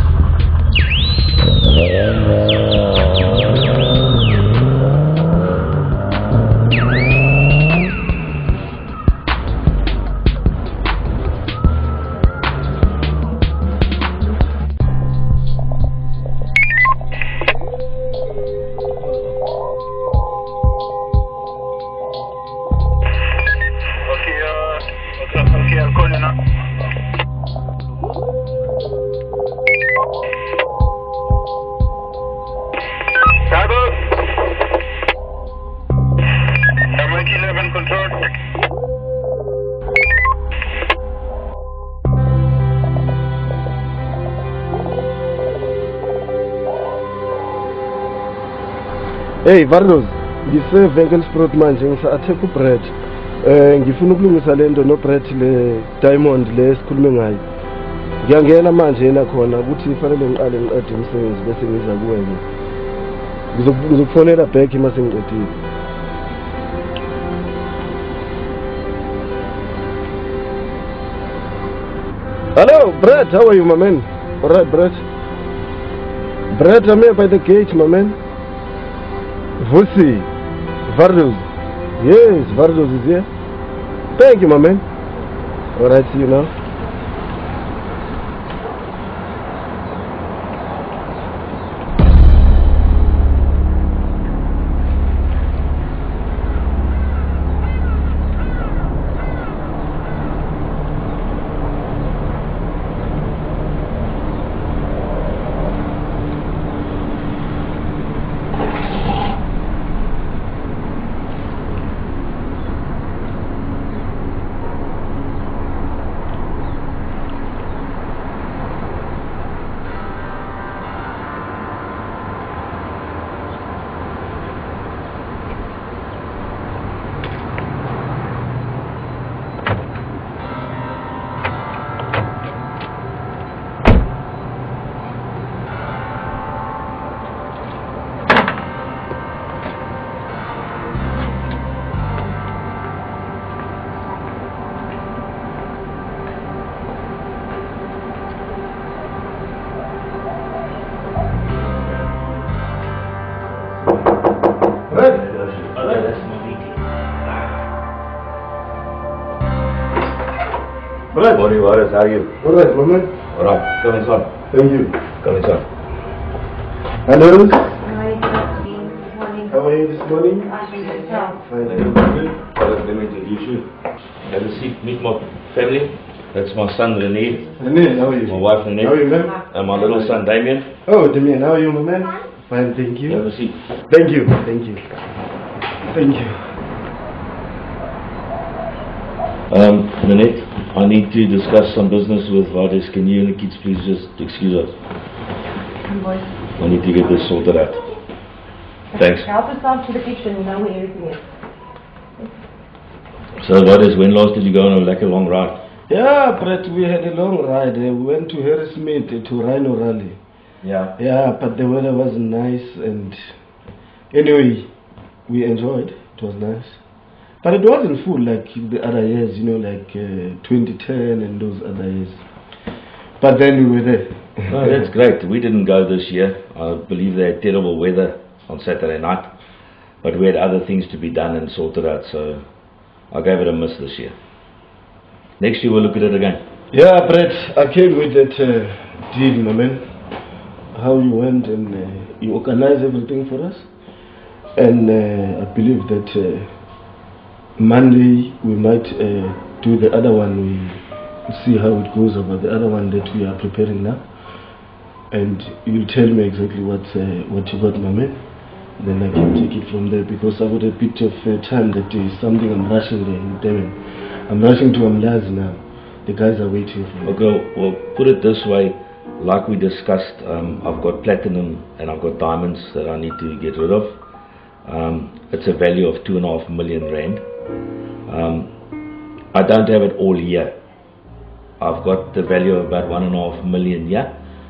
[SPEAKER 6] Hey Vardos, ngise Sport manje ngisa-attack uBrett. Eh ngifuna ukulungisa lento no Brett le Diamond le sikhulume ngayo. Ngiyangena manje yena khona ukuthi fanele ngiqale ngiqede umsebenzi bese ngiza kuwena. Ngizokufonela back mase ngiqedile. Hello Brett, how are you my man? All right Brett. Brett, I'm here by the gate my man. Vusi, Vardos. Yes, Vardos is here. Thank you, my man. Alright, see you now.
[SPEAKER 21] Good morning, Vardos. How are you?
[SPEAKER 6] All right, woman.
[SPEAKER 21] All right. Come inside.
[SPEAKER 6] Thank you.
[SPEAKER 21] Come inside.
[SPEAKER 6] Hello.
[SPEAKER 22] Hi, good morning.
[SPEAKER 6] How are you this morning?
[SPEAKER 21] Fine. Vardos, let me introduce you. Have a seat. Meet my family. That's my son Rene.
[SPEAKER 6] Rene, how are you?
[SPEAKER 21] My wife Rene.
[SPEAKER 6] How are you, man?
[SPEAKER 21] And my little son Damien.
[SPEAKER 6] Oh, Damien, how are you, my man? Fine, thank you.
[SPEAKER 21] Have a seat.
[SPEAKER 6] Thank you. Thank you. Thank you.
[SPEAKER 21] Um, Nanette, I need to discuss some business with Vardos. Can you and the kids please just excuse us?
[SPEAKER 22] Boys.
[SPEAKER 21] I need to get this sorted out. Thanks.
[SPEAKER 22] Help us out to the kitchen, you know where everything is.
[SPEAKER 21] So Vardos, when last did you go on a like a long ride?
[SPEAKER 6] Yeah, Brett, we had a long ride. Uh, we went to Harrismith uh, to Rhino Rally.
[SPEAKER 21] Yeah.
[SPEAKER 6] Yeah, but the weather wasn't nice, and anyway, we enjoyed. It was nice. But it wasn't full like the other years, you know, like uh, twenty ten and those other years. But then we were there.
[SPEAKER 21] Oh, that's great. We didn't go this year. I believe they had terrible weather on Saturday night. But we had other things to be done and sorted out, so I gave it a miss this year. Next year we'll look at it again.
[SPEAKER 6] Yeah, Brett, I came with that uh, deal, my man. How you went and uh, you organized everything for us. And uh, I believe that uh, Monday we might uh, do the other one. We see how it goes about the other one that we are preparing now. And you'll tell me exactly what, uh, what you got, my man. Then I can take it from there because I got a bit of uh, time that is something I'm rushing there in Devon. I'm rushing to Amlazi now. The guys are waiting for me.
[SPEAKER 21] Okay, well, put it this way. Like we discussed, um, I've got platinum and I've got diamonds that I need to get rid of. Um, it's a value of two and a half million rand. Um, I don't have it all here. I've got the value of about one and a half million here.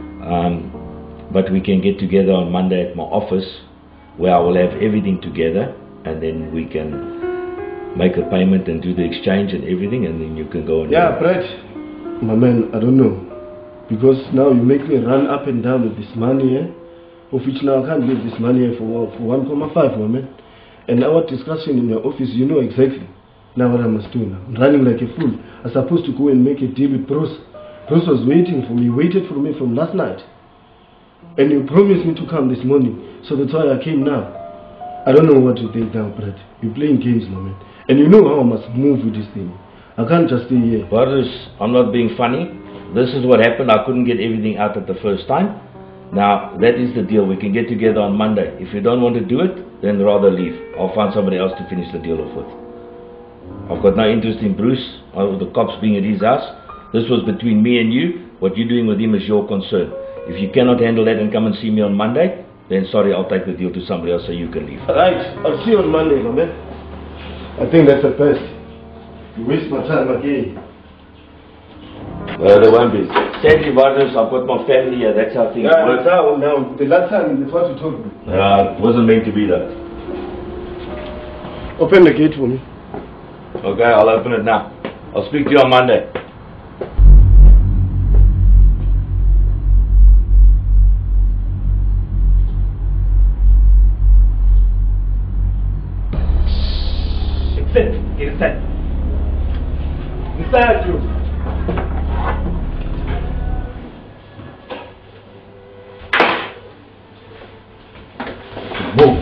[SPEAKER 21] Um, but we can get together on Monday at my office where I will have everything together and then we can make a payment and do the exchange and everything and then you can go and...
[SPEAKER 6] Yeah, Brett, my man, I don't know. Because now you make me run up and down with this money here, of which now I can't leave this money here for, for one point five, my man. And our discussion in your office, you know exactly now what I must do now. I'm running like a fool. I'm supposed to go and make a deal with Bruce. Bruce was waiting for me, waited for me from last night. And you promised me to come this morning, so that's why I came now. I don't know what to think now, Brett. You're playing games, my man. And you know how I must move with this thing. I can't just stay here.
[SPEAKER 21] Boris, I'm not being funny. This is what happened. I couldn't get everything out at the first time. Now, that is the deal. We can get together on Monday. If you don't want to do it, then rather leave. I'll find somebody else to finish the deal off with. I've got no interest in Bruce or the cops being at his house. This was between me and you. What you're doing with him is your concern. If you cannot handle that and come and see me on Monday, then sorry, I'll take the deal to somebody else so you can leave.
[SPEAKER 6] Right, I'll see you on Monday, my man. I think that's the best. You waste my time again.
[SPEAKER 21] Well, there won't be. Sadly, brothers, I've got my family here. That's how things
[SPEAKER 6] yeah,
[SPEAKER 21] work.
[SPEAKER 6] That's how, now, the last time, that's what you told me.
[SPEAKER 21] Uh, it wasn't meant to be that.
[SPEAKER 6] Open the gate for me.
[SPEAKER 21] Okay, I'll open it now. I'll speak to you on Monday.
[SPEAKER 9] Sit. Get inside. Inside you.
[SPEAKER 21] Move.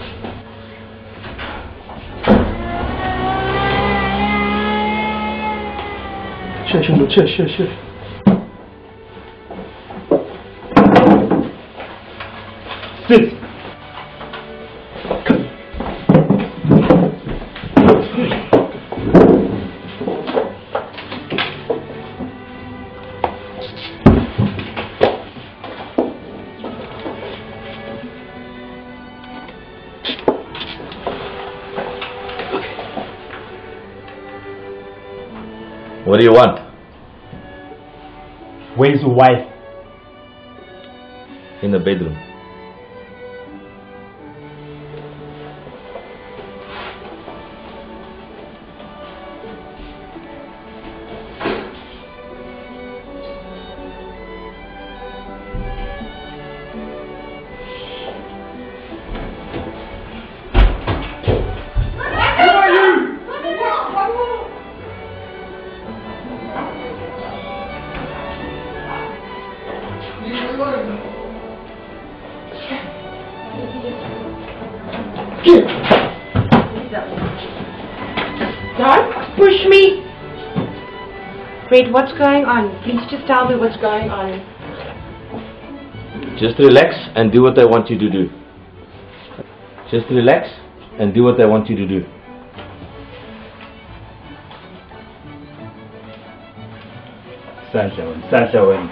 [SPEAKER 9] Chair, chair, chair, chair, chair. Sit.
[SPEAKER 21] What do you want?
[SPEAKER 9] Where's your wife?
[SPEAKER 21] In the bedroom.
[SPEAKER 22] Don't push me. Fred, what's going on? Please just tell me what's going on.
[SPEAKER 21] Just relax and do what they want you to do. Just relax and do what they want you to do.
[SPEAKER 5] Sasha, Sasha, when.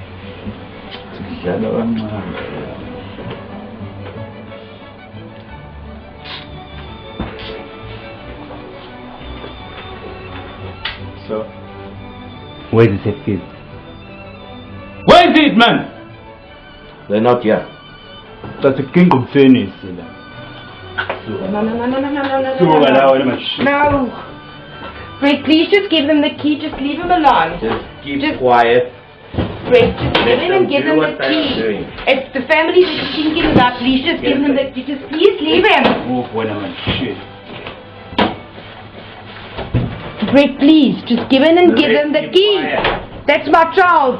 [SPEAKER 5] So, where is that kid? Where is it, man?
[SPEAKER 21] They're not here.
[SPEAKER 5] That's a king of tennis.
[SPEAKER 22] No, no, no, no, no, no, no, no,
[SPEAKER 5] So,
[SPEAKER 22] no,
[SPEAKER 5] well, I
[SPEAKER 22] no.
[SPEAKER 5] want to
[SPEAKER 22] No. Fred, please just give them the key. Just leave them alone.
[SPEAKER 21] Just keep
[SPEAKER 22] Just-
[SPEAKER 21] quiet.
[SPEAKER 22] Fred, just
[SPEAKER 21] Let
[SPEAKER 22] give them
[SPEAKER 21] them
[SPEAKER 22] and give
[SPEAKER 21] do
[SPEAKER 22] them
[SPEAKER 21] what
[SPEAKER 22] the
[SPEAKER 21] they are
[SPEAKER 22] key.
[SPEAKER 21] doing.
[SPEAKER 22] It's the family that you're thinking about. Please just give them the key. Just please leave him.
[SPEAKER 5] move when I'm shit.
[SPEAKER 22] Fred, please, just give in and give him the key. That's my child.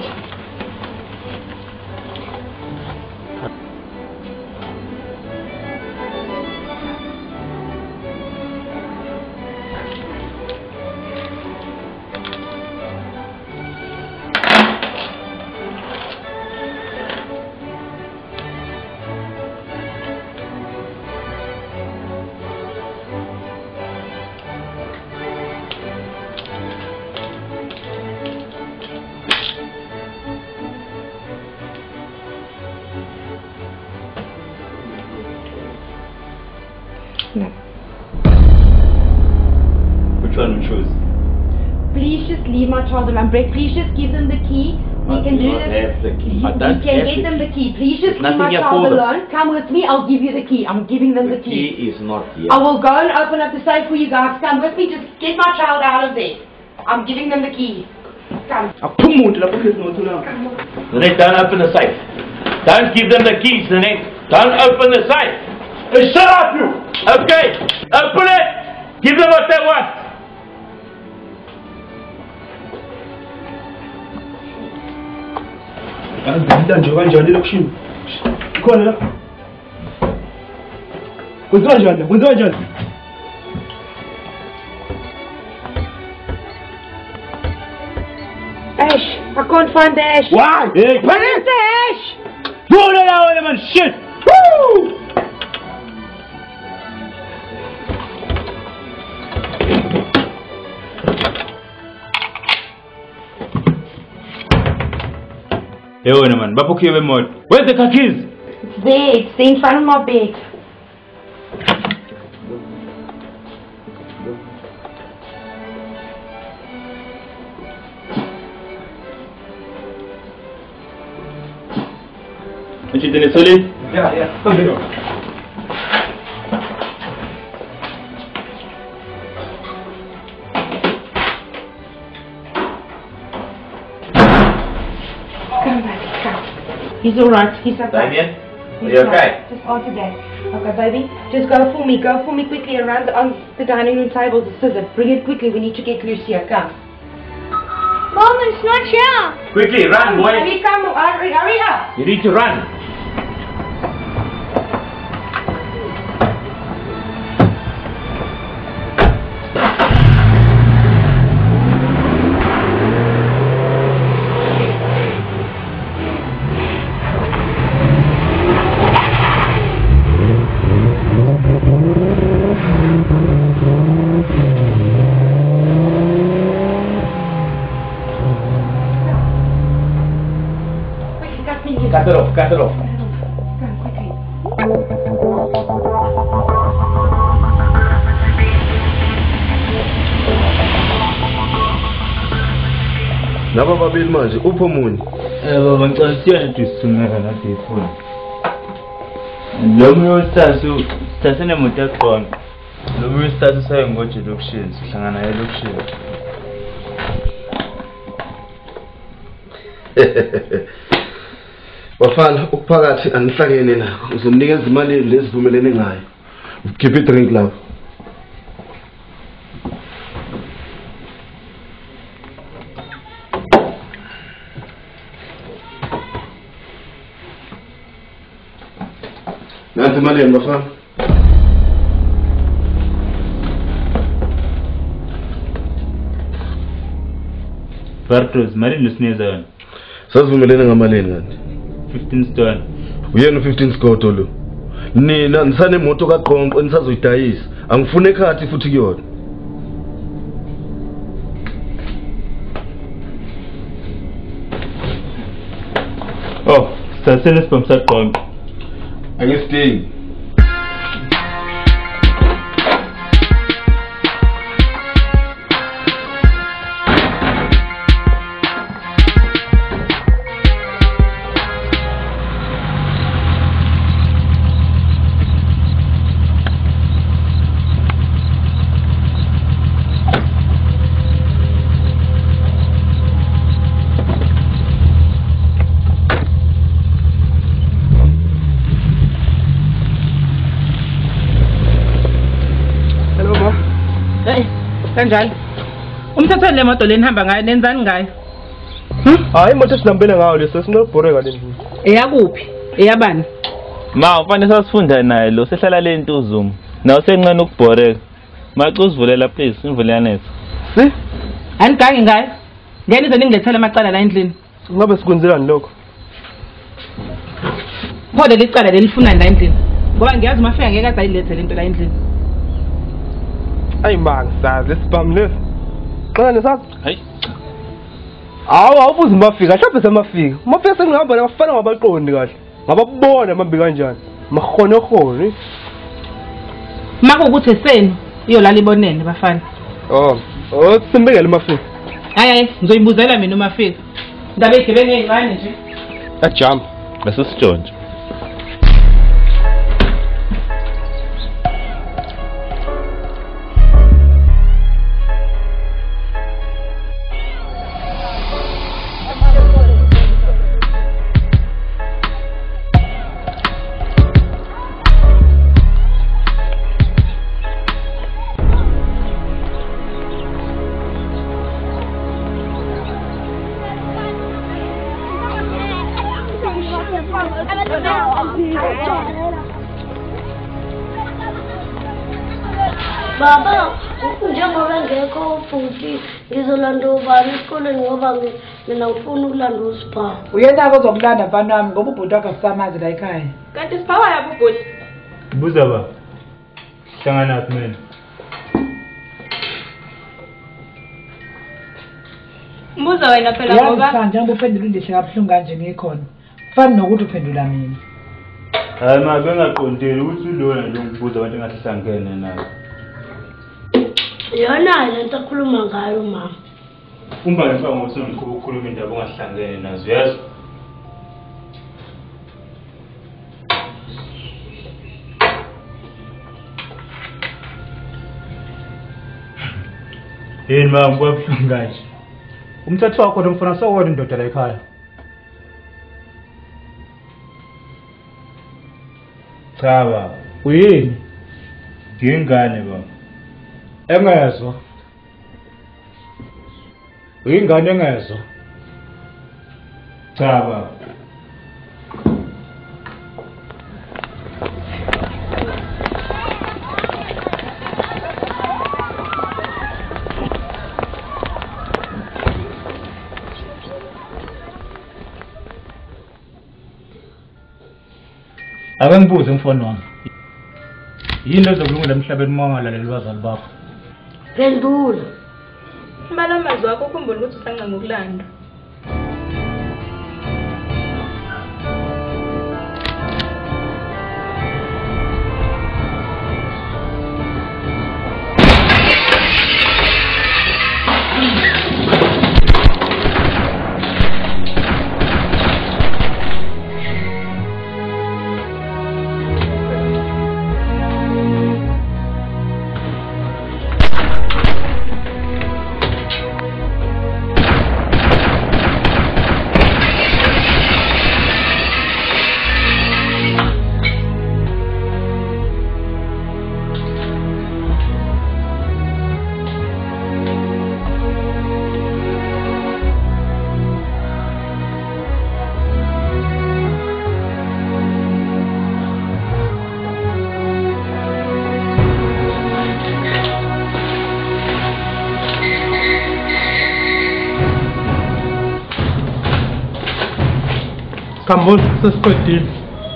[SPEAKER 22] No.
[SPEAKER 5] Which one we choose?
[SPEAKER 22] Please just leave my child alone. Brett, please just give them the key. We can do this.
[SPEAKER 21] have the key.
[SPEAKER 22] You, you can get them the key. Please just leave my child alone. Come with me. I'll give you the key. I'm giving them the,
[SPEAKER 21] The
[SPEAKER 22] key.
[SPEAKER 21] key is not here.
[SPEAKER 22] I will go and open up the safe for you guys. Come with me. Just get my child out of there. I'm giving them the key. Come.
[SPEAKER 21] Renee, don't open the safe. Don't give them the keys, Renee. Don't open the safe. Hey, shut up, you! Okay, open it! Give them what they want!
[SPEAKER 15] Kwenziwa kanjani elokushini? Khona la. Kwenziwa kanjani? Kwenziwa kanjani?
[SPEAKER 22] Ash, I can't find the ash.
[SPEAKER 15] Why? Hey,
[SPEAKER 22] Where is the ash?
[SPEAKER 15] Throw that out, man! Shit! Woo!
[SPEAKER 5] Hey, wena man, bapokhiwe bemoto. Where's the car keys?
[SPEAKER 22] It's there. It's there in front of my bed.
[SPEAKER 5] What you doing, Sully?
[SPEAKER 15] Yeah, yeah. Come here.
[SPEAKER 22] Come back, come. He's alright. He's okay.
[SPEAKER 21] Damien, are
[SPEAKER 22] He's
[SPEAKER 21] you
[SPEAKER 22] fine.
[SPEAKER 21] okay?
[SPEAKER 22] Just answer that. Okay, baby. Just go for me. Go for me quickly around the, on the dining room table. The scissors. Bring it quickly. We need to get loose here. Come.
[SPEAKER 4] Mom, it's not here.
[SPEAKER 21] Quickly, run, boy.
[SPEAKER 22] Baby, come. Hurry, hurry up.
[SPEAKER 21] You need to run. Cut it off, cut it off.
[SPEAKER 22] Come quickly.
[SPEAKER 6] Laba babili manje upho munye.
[SPEAKER 5] Eh baba ngicela siyona tusungeka la phone. Lo myo sasu sasene moto yakona. Lo myo sasu sayo ngoje lokushini sihlangana naye lokushini.
[SPEAKER 6] Bafana ukuphakathi anihlangene nakho uzomnikeza imali lezivumelene ngayo. Keep it drink love. Nanti imali yenu bafana.
[SPEAKER 5] Bartos, mali lusineza yona.
[SPEAKER 6] Sazivumelene ngamalini kanti?
[SPEAKER 5] fifteen stone.
[SPEAKER 6] Uyena fifteen sikoto lo. Nina nisane imoto kaQonqo enisazoyidayisa. Angifune ekhathi futhi kuyona.
[SPEAKER 5] Oh, sasene sponsor Qonqo.
[SPEAKER 6] Angisidingi.
[SPEAKER 15] Kanjani?
[SPEAKER 3] Umthathele le moto le nihamba ngayo nenzani ngayo?
[SPEAKER 17] Hayi imoto esinambele ngayo leso sinobhoreka le ndini.
[SPEAKER 3] Eyakuphi? Eyabani?
[SPEAKER 11] Ma ufane sasifunda naye lo sehlala le nto uZuma. Nawe sencane ukubhoreka. Maxa uzivulela please, imvulelanethe.
[SPEAKER 3] Si? Anigangi ngayo. Ngene ize ningilethele amacala la endlini.
[SPEAKER 17] Ngabe sikwenzelani lokho?
[SPEAKER 3] Kodwa licala lelifunani la endlini. Ngoba ngiyazi mafika ngeke kade ayilethe lento la endlini.
[SPEAKER 17] Hayi ma ngisazi lesibhamlesi. Xana nesazi?
[SPEAKER 11] Hayi.
[SPEAKER 17] Awu awubuzi mafika, mhlawumbe semafika. Mafika sengihamba nabafana ngabaqondi kahle. Ngababona mambi kanjani. Makhona khona.
[SPEAKER 3] Mako ukuthi eseni iyolala ibonene bafana.
[SPEAKER 17] Oh, oh simbekele mafika.
[SPEAKER 3] Hayi hayi ngizoyibuzela mina umafika. Ndabe igebe ngengane nje.
[SPEAKER 17] Ajump.
[SPEAKER 11] Bese sitshontshe.
[SPEAKER 8] Baba, njengoba ngekho futhi ngizolanda ubani esikoleni ngoba mina ngifuna ukulanda uSipha.
[SPEAKER 10] Uyena ozokulanda mfana wami ngoba ubhuti wakhe asamazi la ekhaya.
[SPEAKER 7] Kanti Sipha yabo ubhuti?
[SPEAKER 9] Buza ba. Hlangana nathi mina.
[SPEAKER 7] Mbuza wena phela ngoba
[SPEAKER 10] yazi njengoba uphendula indishe kabuhlungu kanje ngikhona. Kufana nokuthi uphendula mina.
[SPEAKER 9] Hayi ma bengaqondeli ukuthi ulona lo ngibuza abantu engahlangene naye.
[SPEAKER 8] Yona lento akhuluma ngayo mama.
[SPEAKER 9] Umba ngifa ngosona ukukhuluma indaba ongahlangene nazo yazi. Yini mama kwabuhlungu kanje. Umthatho wakho nomfana sawona indoda la ekhaya. Cha baba, uyini? Ngingane baba. Engezwa. Uyingane engezwa. Cha baba. Ake ngibuze mfowethu wami. Yini ezokulungela emhlabeni mawungalaleli bazali bakho?
[SPEAKER 8] Pendula.
[SPEAKER 7] Imali amazwi wakho ukhumbula ukuthi usanqa ngokulanda.
[SPEAKER 9] Kambos sesiqedile.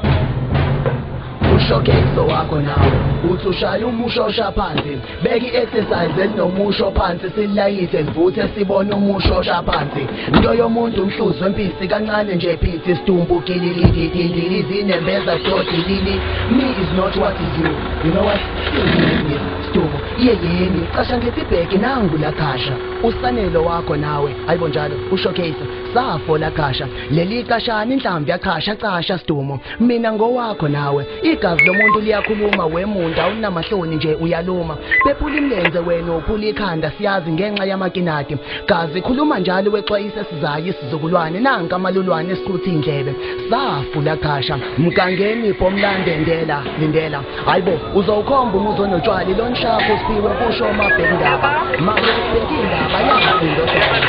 [SPEAKER 23] Ushokeso wakho nawe uthi ushaya umushosha phansi beka i-exercise elinomusho phansi silayithe sivuthe sibone umushosha phansi into yomuntu umhluzi wempisi kancane nje phithi sidumbu gililididilili zinembeza dodilili me is not what is you you know what sidumbu yeyeni qasha ngesibheki nangu la khasha usanelo wakho nawe ayibo njalo ushokeso safola khasha leli qashana inhlamvu yakhasha casha sidumo mina ngowakho nawe igazi cause lo muntu liyakhuluma wemunda unamahloni nje uyaluma bephula imlenze wena uphula ikhanda siyazi ngenxa yamakinati gazi khuluma njalo wexwayisa sizayo isizukulwane nanka amalulwane esiqutha indlebe safula khasha mkangeni pomlande ndela lindela hayibo uzowukhomba umuzo notshwali lonshapho siwe kusho mabhekindaba mabhekindaba yazindo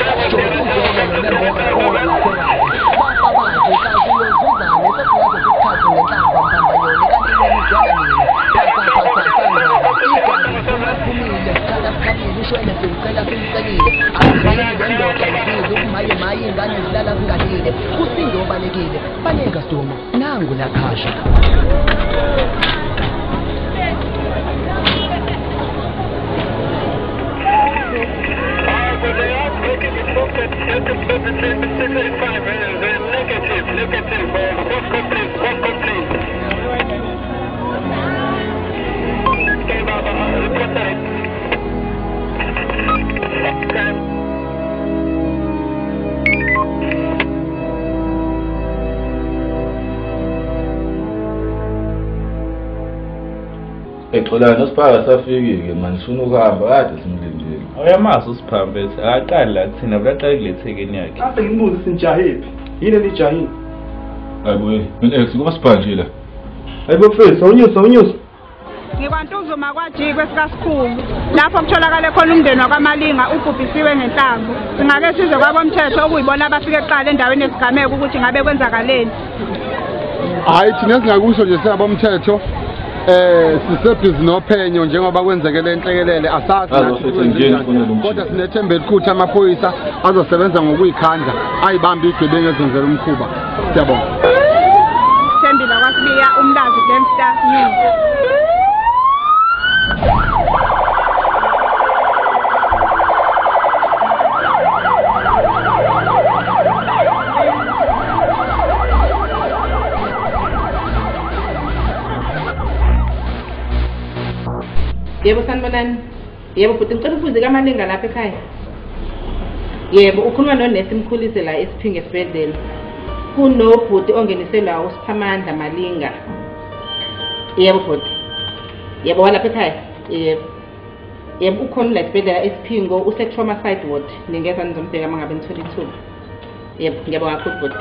[SPEAKER 23] usindo obalekile banenga siduma nangu lakhasha
[SPEAKER 11] Exolana usiphala safikile manje sifuna ukuhamba kade simlindile. Awuyamazi usiphambethi akaqali la kuthina baqala kulethekeni yakhe.
[SPEAKER 15] Ase ngibuze sinjahephi. Yini nijahini?
[SPEAKER 11] Hayibo, mina ex kuba siphanjile la.
[SPEAKER 15] Hayibo mfethu, awunyusa awunyusa.
[SPEAKER 13] Ngikwantuzuma kwajikwe sikasikhulu lapho kutholakala khona umndeni wakamalinga ubhubhisiwe ngenhlamvu. Singake size kwabomthetho okuyibona abafike eqala endaweni yesigameko ukuthi ngabe kwenzakaleni.
[SPEAKER 6] Hayi thina singakusho nje singabomthetho eh sisebhizi nophenyo njengoba kwenzekele enhlekelele asazi kodwa sinethemba elikhulu amaphoyisa azosebenza ngokuyikhandla ayibamba igqibenge ezenzela umkhuba. Siyabonga.
[SPEAKER 13] Thembile kwasibiya umlazi Gangster News.
[SPEAKER 22] Yebo sanibonani. Yebo futhi ngicela ukubuza kaMalinga lapha ekhaya. Yebo ukhuluma noNesi Mkhulise la esiphinge esibhedlela. Kunobhuti ongenisela uSiphamandla Malinga. Yebo futhi. Yebo walapha ekhaya. Yebo. Yebo ukhona la esibhedlela esiphingo use trauma side ward. Ningeza nizombheka mangabe nithola ithuba. Yebo ngiyabonga kakhulu futhi.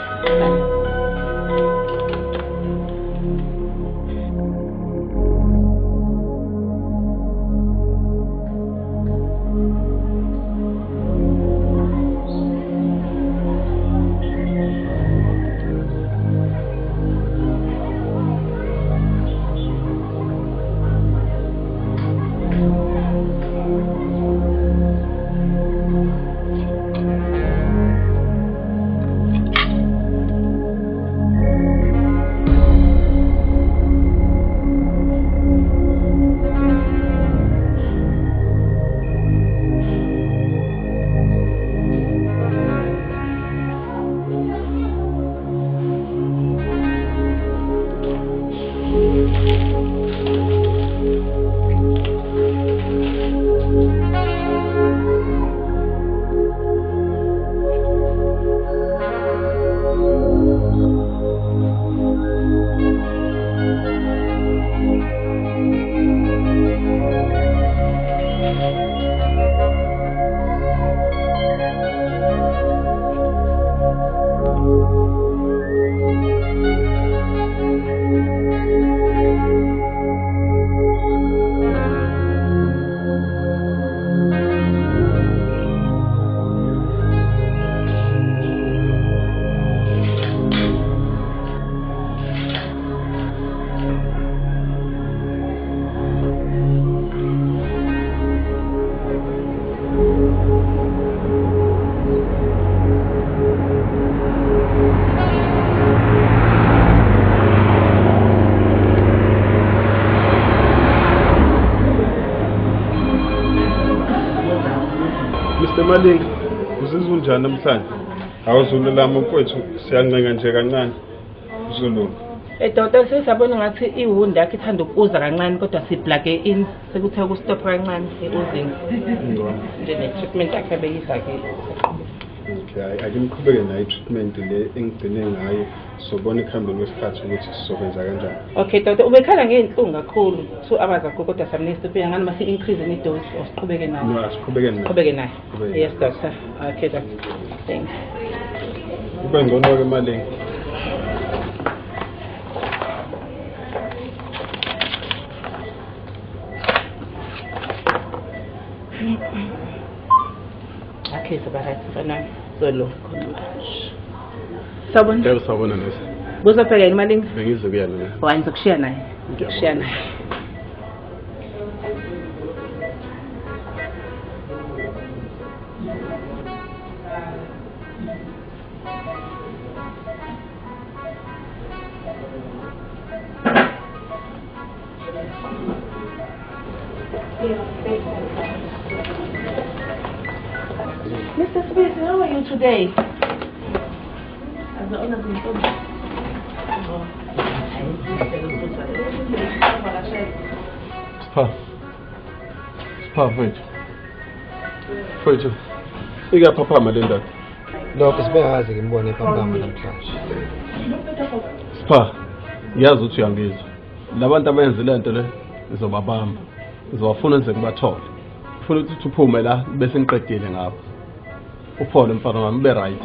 [SPEAKER 6] Malinga uzizwa unjani namhlanje? Awuzulu lami mfowethu siyancenga nje kancane. Uzulu.
[SPEAKER 3] Eh doctor sesabona ngathi iwundi yakhe ithanda ukuza kancane kodwa siplage in sekuthe ku stop kancane euzini. Ngcono. Nje ne treatment yakhe beyisa ke.
[SPEAKER 6] Okay, ake niqhubeke nayo i-treatment le engigcine ngayo sobona ekuhambeni kwesikhathi ukuthi sizokwenza kanjani.
[SPEAKER 22] Okay doctor, ubekhala ngey'nhlungu kakhulu two hours ago kodwa samnesiphiya ngani mase increase in dose or siqhubeke nayo?
[SPEAKER 6] No, asiqhubeke nayo.
[SPEAKER 22] Siqhubeke nayo.
[SPEAKER 6] Siqhubeke
[SPEAKER 22] Yes doctor. Okay doctor. Thanks.
[SPEAKER 6] Ube ngcono-ke Malinga.
[SPEAKER 22] Okay, so right for now. So low. Sabon.
[SPEAKER 6] Yebo sabona nesi.
[SPEAKER 22] Buzofika yini Malinga?
[SPEAKER 6] Bengizokuya naye.
[SPEAKER 22] Wa ngizokushiya naye. Ngizokushiya naye. Mister Smith, how are you today? As the owner of
[SPEAKER 6] Sipha. Sipha mfethu. Mfethu. Iyaphaphama le ndoda.
[SPEAKER 1] Lokho sibengazi ngimbone ephambama namhlanje.
[SPEAKER 6] Sipha. Ngiyazi ukuthi uyangizwa. Labantu abenza le nto le ngizobabamba. Ngizowafuna nje ngibathole. Ufuna ukuthi uphume la bese ngiqedile ngabo. Uphole mfana wami ube right.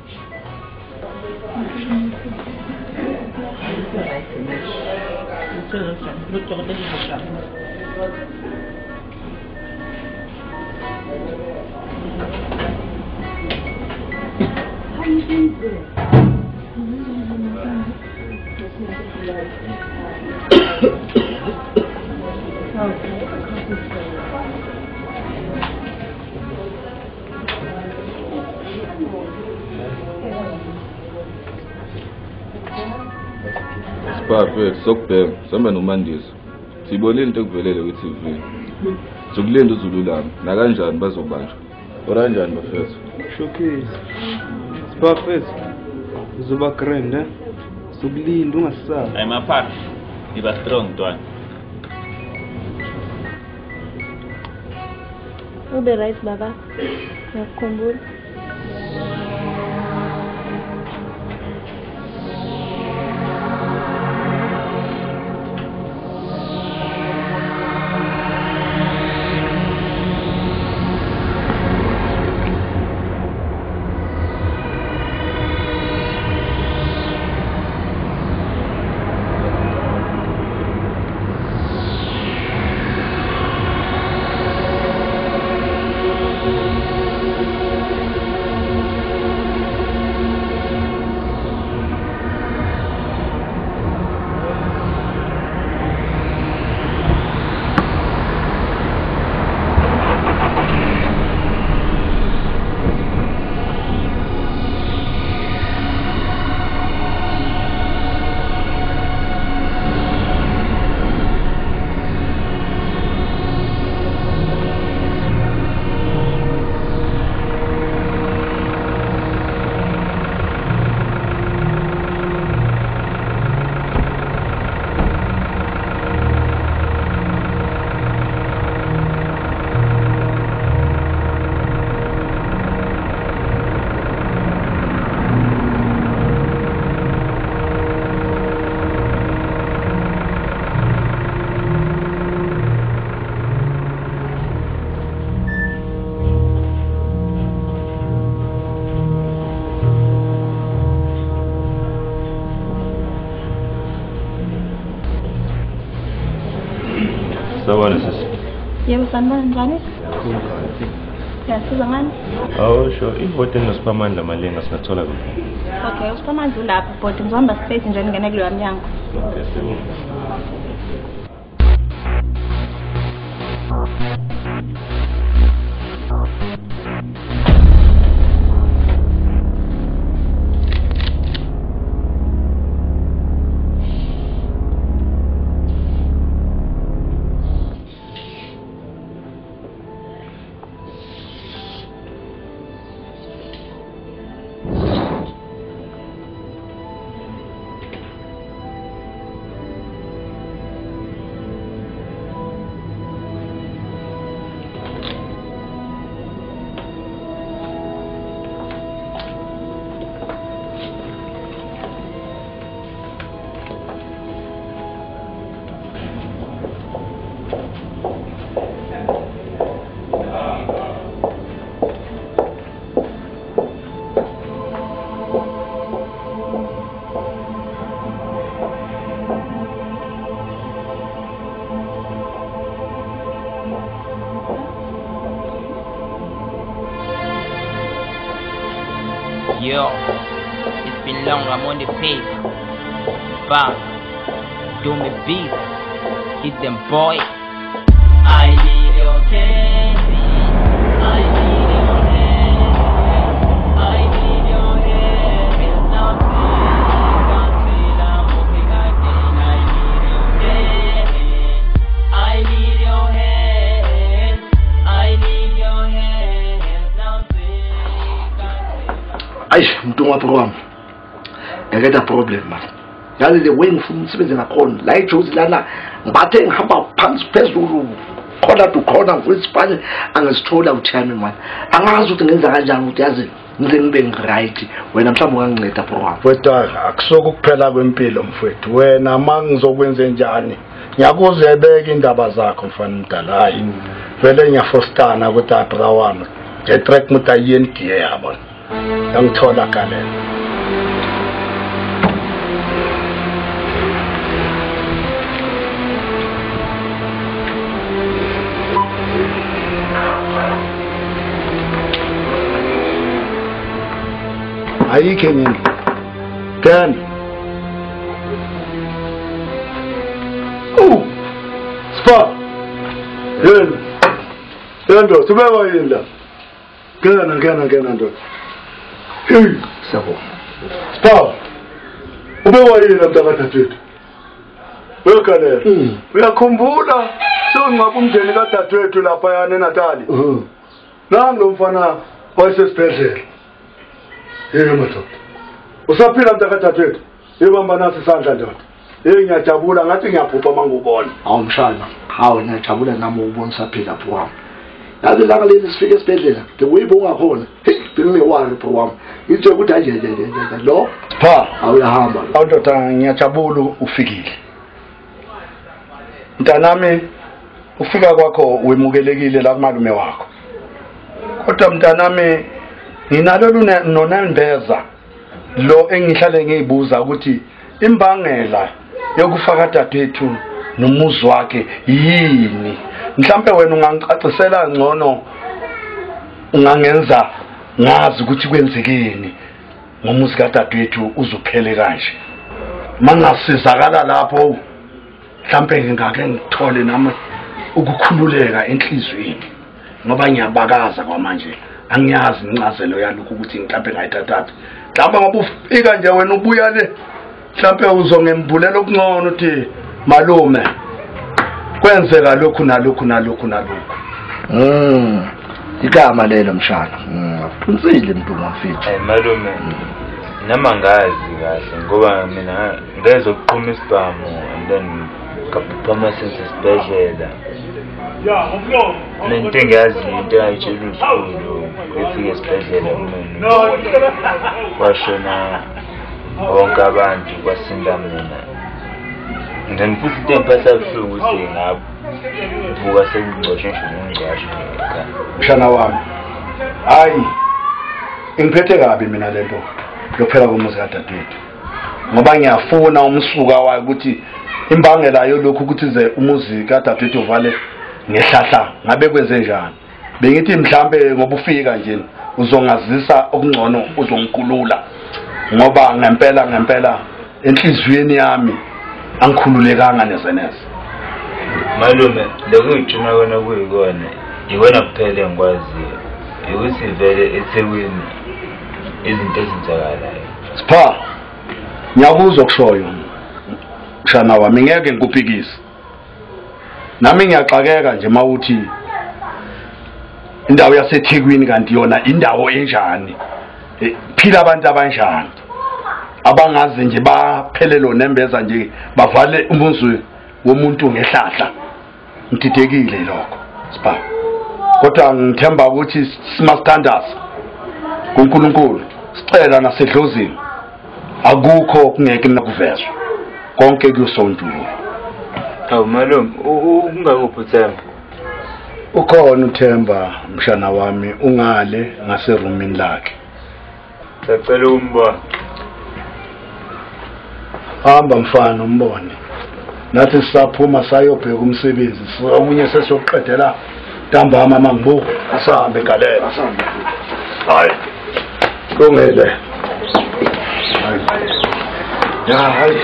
[SPEAKER 11] Sipha sokubheka sihamba noMandisi sibonile into ekuvelele kwi-T V sokulinda uzululama nakanjani bazobanjwa oranjani bafethu
[SPEAKER 1] Showcase. Sipha mfethu. Uzoba grand eh? Sokulinda ungasabi.
[SPEAKER 14] Hayi maphatha. Iba strong ntwana.
[SPEAKER 4] Ube right baba. Ngiyakukhumbula.
[SPEAKER 14] Sawubona sisi.
[SPEAKER 4] Yebo sanibona njani? Siyasiza ngani?
[SPEAKER 14] Oh sure, ivote noSiphamandla Malinga singathola kuphi?
[SPEAKER 4] Okay, uSiphamandla ulapha but ngizohamba straight nje ngene kuloya mnyango.
[SPEAKER 14] Okay, sibona.
[SPEAKER 12] long I'm on the pace. Bam, do me beat, hit them boy. I need your candy, I need your hand, I need your hand. It's not me, can't feel I'm moving again. I need your hand, I need your hand, I need your hand. It's not me.
[SPEAKER 16] Aish, mntu wam. Ngeke problem man. Yazi the way ngifuna umsebenzi ngakhona la ijozi lana ngibathe ngihamba phansi phezulu khona to khona ngizipane angizithola uthami man. Angazi ukuthi ngenza kanjani ukuthi yazi ngize ngibe ngright wena mhlawumbe unganginceda program.
[SPEAKER 18] Mfowethu akusoku kuphela kwempilo mfowethu. Wena mangizokwenze njani? Ngiyakuzebeka indaba zakho mfana mdala hayi. Vele ngiyafostana ukuthi abra wami. Ngetrack mutayeni gear yabona. Ngithola kalela. Ayikho nyingi. Kan. Oh. Spa. Yen. Yendo, sibewa yinda. Kana kana kana ndo. Hey, sabo. Spa. Ubewa yinda mtakathathu. Wekale. Uyakhumbula songqaba umndeni kadadewethu lapha yana eNatali. Mhm. Nangu mfana wasesibhedlela. Yebo madoda. Usaphila mntakathathu. Yebamba nasi isandla ndoda. Hey ngiyajabula ngathi ngiyabhupha mangubona.
[SPEAKER 16] Hawu mshana. Hawu ngiyajabula nami ukubona usaphila program. Yazi la ngalezi sifike esibhedlela. Ngibuyibonga khona. Hey, bengewari program. Ngithe ukuthi anje nje nje lo.
[SPEAKER 18] Pha,
[SPEAKER 16] awuyahamba.
[SPEAKER 18] Hawu ndoda ngiyajabula ufikile. Mntanami ufika kwakho wemukelekile la kumalume wakho. Kodwa mntanami nginalo nonembeza lo engihlale ngizibuza ukuthi imbangela yokufaka dadethu nomuzi wakhe yini. Mhlambe wena ungangicacisela ngcono ungangenza ngazi ukuthi kwenzekeni ngomuzi kadadewethu uzuphele kanje. Mangasizakala lapho mhlambe ngingake ngithole nami ukukhululeka enhlizweni ngoba ngiyabakaza kwamanje. Angiyazi incazelo yalokho ukuthi mhlambe ngayithathathi. Mhlawumbe ngoba ufika nje wena ubuya le mhlambe uzongembulela okungcono uthi malume kwenzeka lokhu nalokhu nalokhu nalokhu.
[SPEAKER 16] Mm. Igama lelo mshana. Ngaphunsile mntu ngafitha.
[SPEAKER 5] Eh malume. Nama ngazi kahle ngoba mina ngezokuqhuma isibhamu and then kaphuma sesibhedlela. Yeah, ngomlo. Nento engazi into ayitshela uSkhulu efike esibhedlela umene. Washona wonke abantu kwasinda mina. Then futhi into emphatha buhlungu ukuthi ngavuka sengigcoshe ngingcwashe ekhaya.
[SPEAKER 18] Mshana wami. Hayi. Ngiphethe kabi mina lento yophela komuzi kadadewethu. Ngoba ngiyafuna umsuka wayo ukuthi imbangela yolokhu ukuthi ze umuzi kadadewethu uvale ngehlahla ngabe kwenze njani. Bengithi mhlambe ngoba ufika nje uzongazisa okungcono uzongikhulula ngoba ngempela ngempela enhlizweni yami angikhululekanga nezeneze.
[SPEAKER 5] Malume lokuyijuma kona kuyikona iwena kuphela engikwaziyo ukuthi vele eThekwini izinto ezenzakalayo.
[SPEAKER 18] Sipha ngiyakuzwa kushoyo mshana wami ngeke ngikuphikise. Nami ngiyaxakeka nje mawuthi indawo yaseThekwini kanti yona indawo enjani. Phila abantu abanjani. Abangazi nje baphelelo nembeza nje bavale umuzi womuntu ngehlahla. Ngididekile lokho. Sipha. Kodwa ngithemba ukuthi simastandards kuNkulunkulu sicela nasedlozini akukho kungeke nakuvezwa. Konke kuyosondula.
[SPEAKER 5] Hawu malume ungakuphi uThemba?
[SPEAKER 18] Ukhona uThemba mshana wami ungale ngaserumini lakhe.
[SPEAKER 5] Sacela umbona.
[SPEAKER 18] Hamba mfana umbone. Nathi sisaphuma sayobheka umsebenzi. Sokunye sesiyoqedela ntambama mangibuka asahambe galela. Hayi. Kungele. Hayi. Ya, hayi.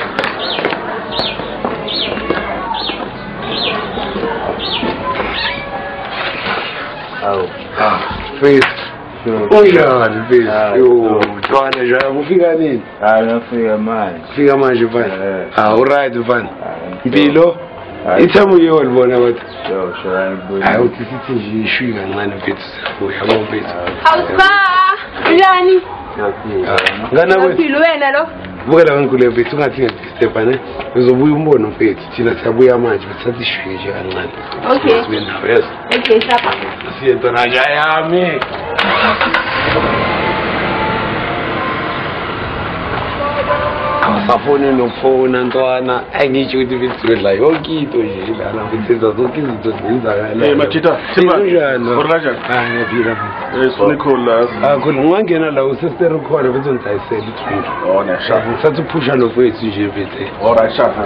[SPEAKER 5] Awu.
[SPEAKER 18] Ah, Faith. Unjani Faith? Yo, Twana njani? Ufika nini?
[SPEAKER 5] Hayi ngafika manje.
[SPEAKER 18] Ufika manje mfana. Ah, alright mfana. Impilo? Ithemu yiyo libona bathi.
[SPEAKER 5] Sho, sho ayibona.
[SPEAKER 18] Hayi uthi sithi nje ishwi kancane Faith. Uyabo Faith.
[SPEAKER 7] Awusiba. Njani?
[SPEAKER 18] Ngana kwethu.
[SPEAKER 7] Impilo wena lo.
[SPEAKER 18] Bukela kankulu Faith ungathi ngidisturb ne. Uzobuya umbono Faith. Thina siyabuya manje bethatha ishwi nje kancane.
[SPEAKER 7] Okay.
[SPEAKER 18] Sibe nawe yes.
[SPEAKER 7] Okay, sapa.
[SPEAKER 18] Siento na yami. Awusafoni nokufona ntwana engitsho ukuthi bithudla yonke into nje lana bithenza zonke izinto zenzakala.
[SPEAKER 6] Eh Machita, Simba. Oranje.
[SPEAKER 18] Ah ngiyaphila.
[SPEAKER 6] Eh Sonicolas.
[SPEAKER 18] Ah khona ungangena la usestere khona bese ngidayisela i-drink.
[SPEAKER 6] Oh ne sharp.
[SPEAKER 18] Ngisathi uphusha lo kwethu nje bethe.
[SPEAKER 6] Alright sharp.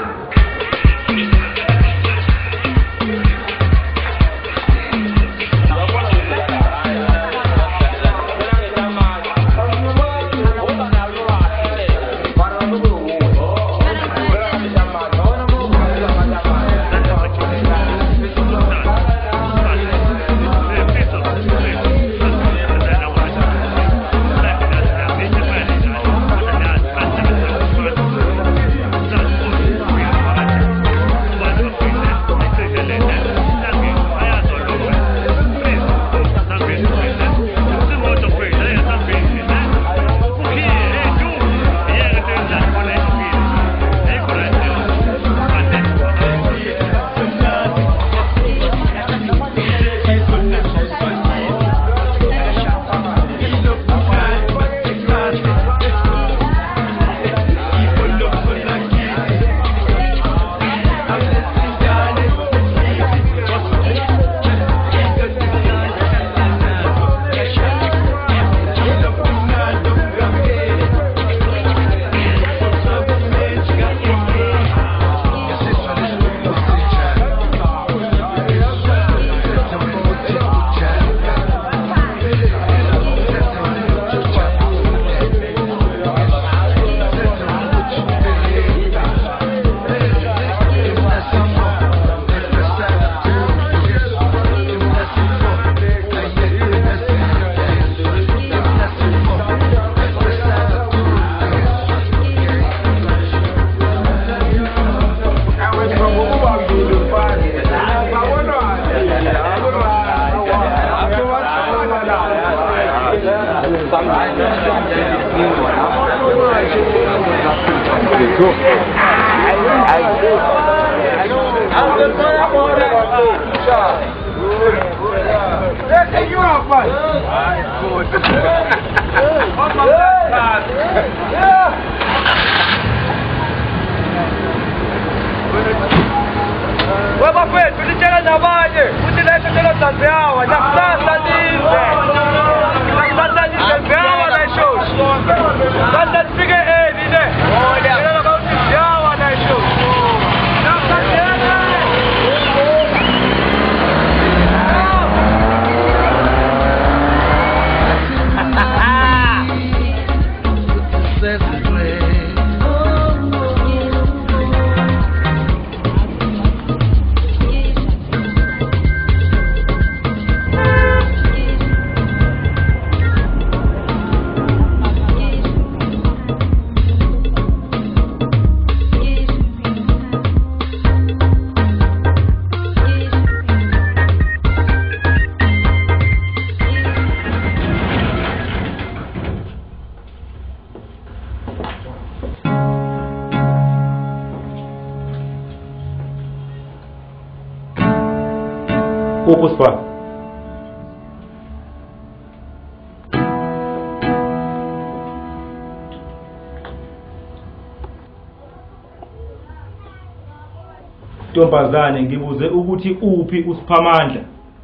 [SPEAKER 17] Wabafethu litshela nabanye ukuthi la isicelo sanziyawa nakusasa lize nakusasa lize ziyawa la ishoshi sasa sifike eli ne ngicela ukuthi ziyawa la ishoshi
[SPEAKER 9] Puspa. Ntombazane ngibuze ukuthi uphi uSiphamandla?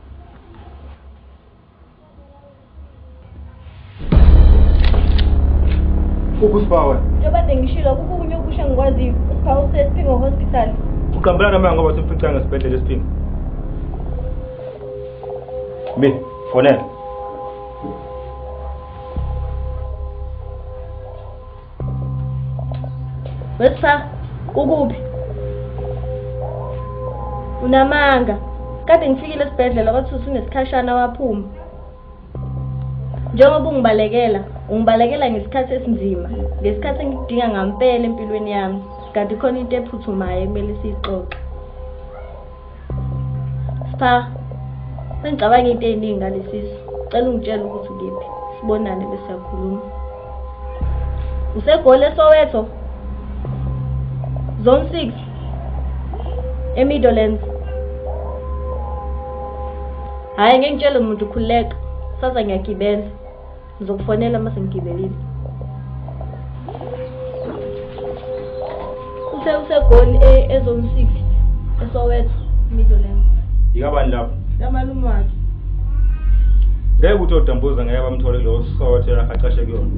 [SPEAKER 9] Ukuspawe.
[SPEAKER 4] Njengoba ngishilo kukunye okusha ngikwazi uSiphawu useSiphingo Hospital.
[SPEAKER 9] Uqambela nami ngoba simficanga esibhedlela eSiphingo. Me, fonela.
[SPEAKER 4] Wesipha, ukuphi? Unamanga. Kade ngifikile esibhedlela kwathi usunesikhashana waphuma. Njengoba ungibalekela, ungibalekela ngesikhathi esinzima, ngesikhathi engidinga ngampela empilweni yami. Kanti khona into ephuthumayo kumele siyixoxe. Sipha, sengicabanga into eziningi ngalesisu. Cela ungitshele ukuthi ukephi. Sibonane bese siyakhuluma. Usegole Soweto. Zone six. eMidlands. Hayi ngeke ngitshele umuntu ukhuleka. Sasa ngiyagibela. Ngizokufonela mase ngigibelile. Use usegoli e zone six eSoweto eMidlands.
[SPEAKER 14] Ikabani lapho?
[SPEAKER 4] Yamalume wakhe.
[SPEAKER 14] Ngeke uthi odambuza ngeke bamthole lo Soweto yakaqashe kuyona.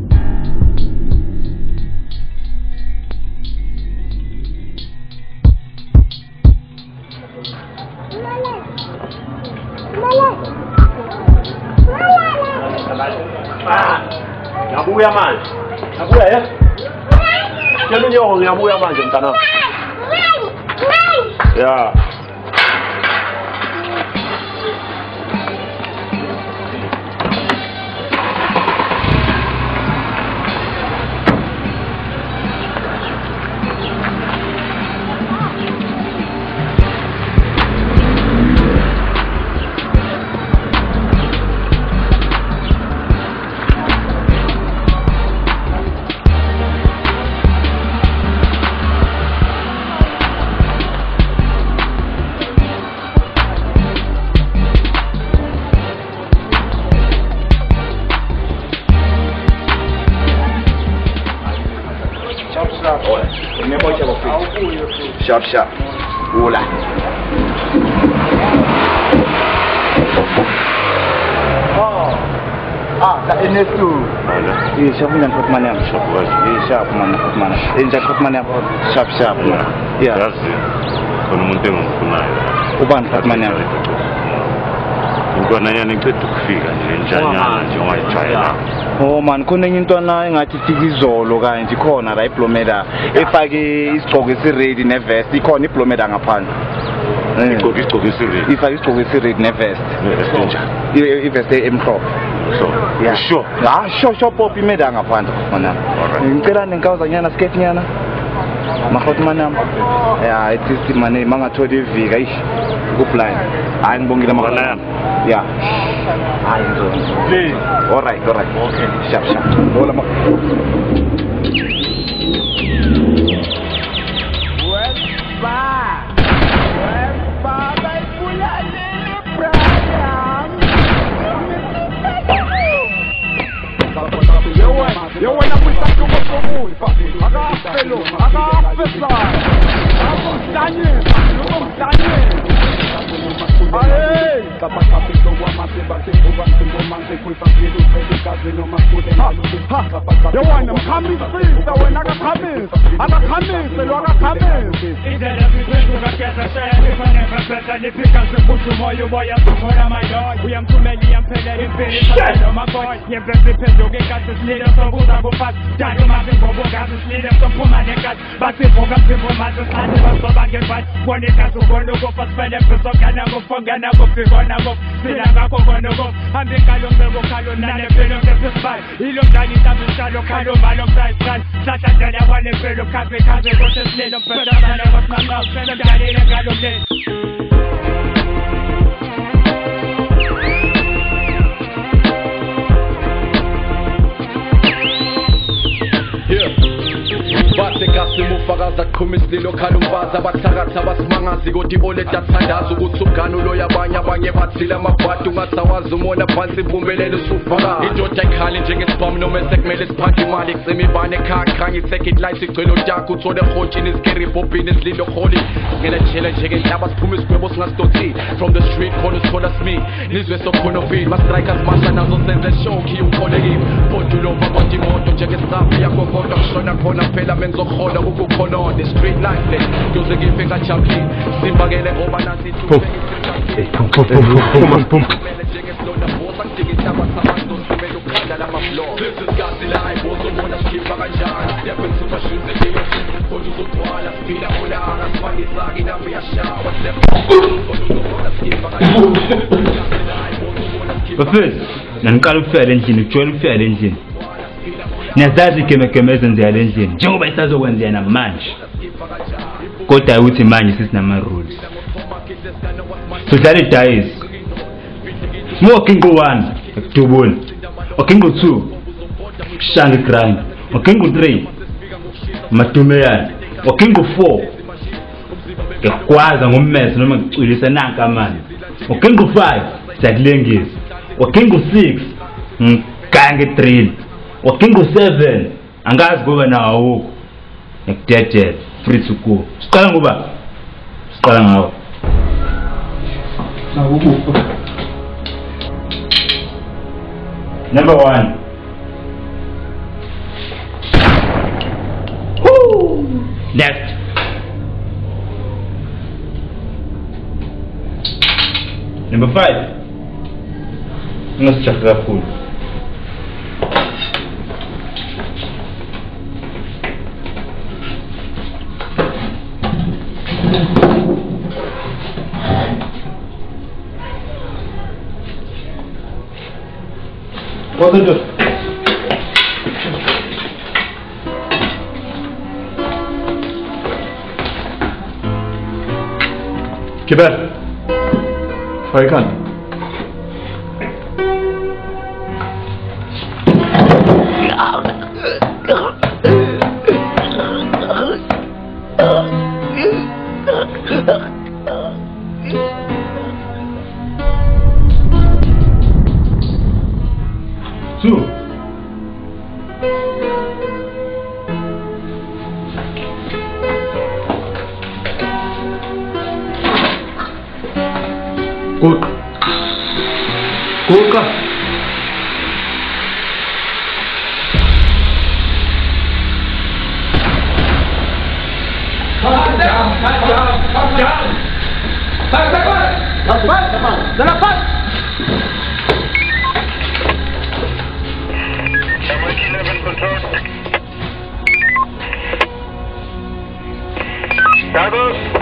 [SPEAKER 2] Ngiyabuya manje. Ngiyabuya eh? Tshela unyoko ngiyabuya manje mntana. Ya.
[SPEAKER 16] Sharp, sharp. Ula.
[SPEAKER 2] Oh. Ah, la N S two.
[SPEAKER 19] Iya, sharp man kot mana? Sharp was. Iya, sharp man kot mana? Iya, kot mana? Sharp, sharp. Iya.
[SPEAKER 14] Yazi. Kono umuntu engifuna.
[SPEAKER 19] Ubani kot mana?
[SPEAKER 14] Ngikona yana ngicela ukufika nje njanyana nje ungayijwayela.
[SPEAKER 19] Oh man, khona enye intwana engathi fika izolo kanje khona la iblomeda efake isigqoko esiready nevest ikhona iblomeda ngaphandle.
[SPEAKER 14] Igqoko isigqoko esiready.
[SPEAKER 19] Ifake isigqoko esiready nevest.
[SPEAKER 14] Nevest.
[SPEAKER 19] Ivest emhlophe.
[SPEAKER 14] So,
[SPEAKER 19] yeah.
[SPEAKER 14] Sure.
[SPEAKER 19] Ah, sure sure pop imeda ngaphandle mana. Ngicela nenkawuza nyana skate nyana. Mahot manam. Yeah, it is mane mangatholi ivika ish. Kuplan. Hayi ngibongile makhala. Yeah. Hayi nzo.
[SPEAKER 2] Please.
[SPEAKER 19] All right, all right. Okay. Sharp, sharp. Hola ma.
[SPEAKER 2] Yo, when I'm with that, you're going to move. I got a fellow, I got a officer. I'm going to stand here. You're going to stand here. Aye. Yo, when I'm coming streets, so when I got coming, I got coming, so I got coming. Is that everything you got get a share? If I never better, the pickers will put you more, you boy, I'm for my dog. We am too many, I'm peddling, I'm peddling, I'm my boy. Yeah, baby, peddle, get got this leader, so good, I go fast. Daddy, my people, got this leader, so put my neck out. But people, got people, my just had to so back and fight. When they got to go, no go for spend them, so can I go for Ghana, go for Ghana, go. See, I got go, no go. I'm the Kalum, go, Kalum, none of them, get spy. He looked at it, I'm the shadow, Kalum, I don't die, son. Such a dead, I want to feel, look at me, can't be got this leader, better than I was my mouth, and I'm daddy, I got them.
[SPEAKER 20] Batsekasimufaza kumislilo khalumbaza bathakatha basimangazi kodwa iboleda thandaza ukuthi ugana ulo yabanye abanye bathile amabhadu ungasawazi umona phansi impumelelo usufaka indoda ikhali njengesibhamu noma sekumele siphathe imali kucima ibane ekhaya ngitheke light igcwele utakho uthole ehotshini isikeri bobhini esililo holi ngela jele njengenhlaba siphuma isigwebo singasidoti from the street corners call us me nizwe sokhona beat ma strikers masha nazo senze show khi ukholekile bodulo babonke imoto njengesafi yakho kodwa kushona khona phela menzokhona ukukhona on the street life le kuze ngifika chapli simbakele ngoba nathi
[SPEAKER 14] pum pum pum
[SPEAKER 20] This is Godzilla, I was the one that's keep my shine. Step into my shoes and get your shoes.
[SPEAKER 5] bafethu naniqala ukufika endlini ujwayele ukufika endlini niyazazi ikemekeme ezenziwa endlini njengoba isazokwenzeka namanje kodwa ukuthi manje sisinama-rules sidlala idayisi smokingo one ekudubula okingo two kushanga igrind okingo three madumeyana okingo four ngekwaza ngommese noma ngicwilisa nanka amanje okingo five siyakulengisa okingo six ngiganga drill okingo seven angazi kuba nawo awukho ngikudedela free to go siqala ngoba siqala ngawo number one Woo! Left number five ngasijaka kakhulu What is it?
[SPEAKER 6] Kiber. Faikan.
[SPEAKER 5] Two. Good. Good.
[SPEAKER 17] Calm down, calm down, calm down. Back, back, back. Back, back. De la paz. Bravo.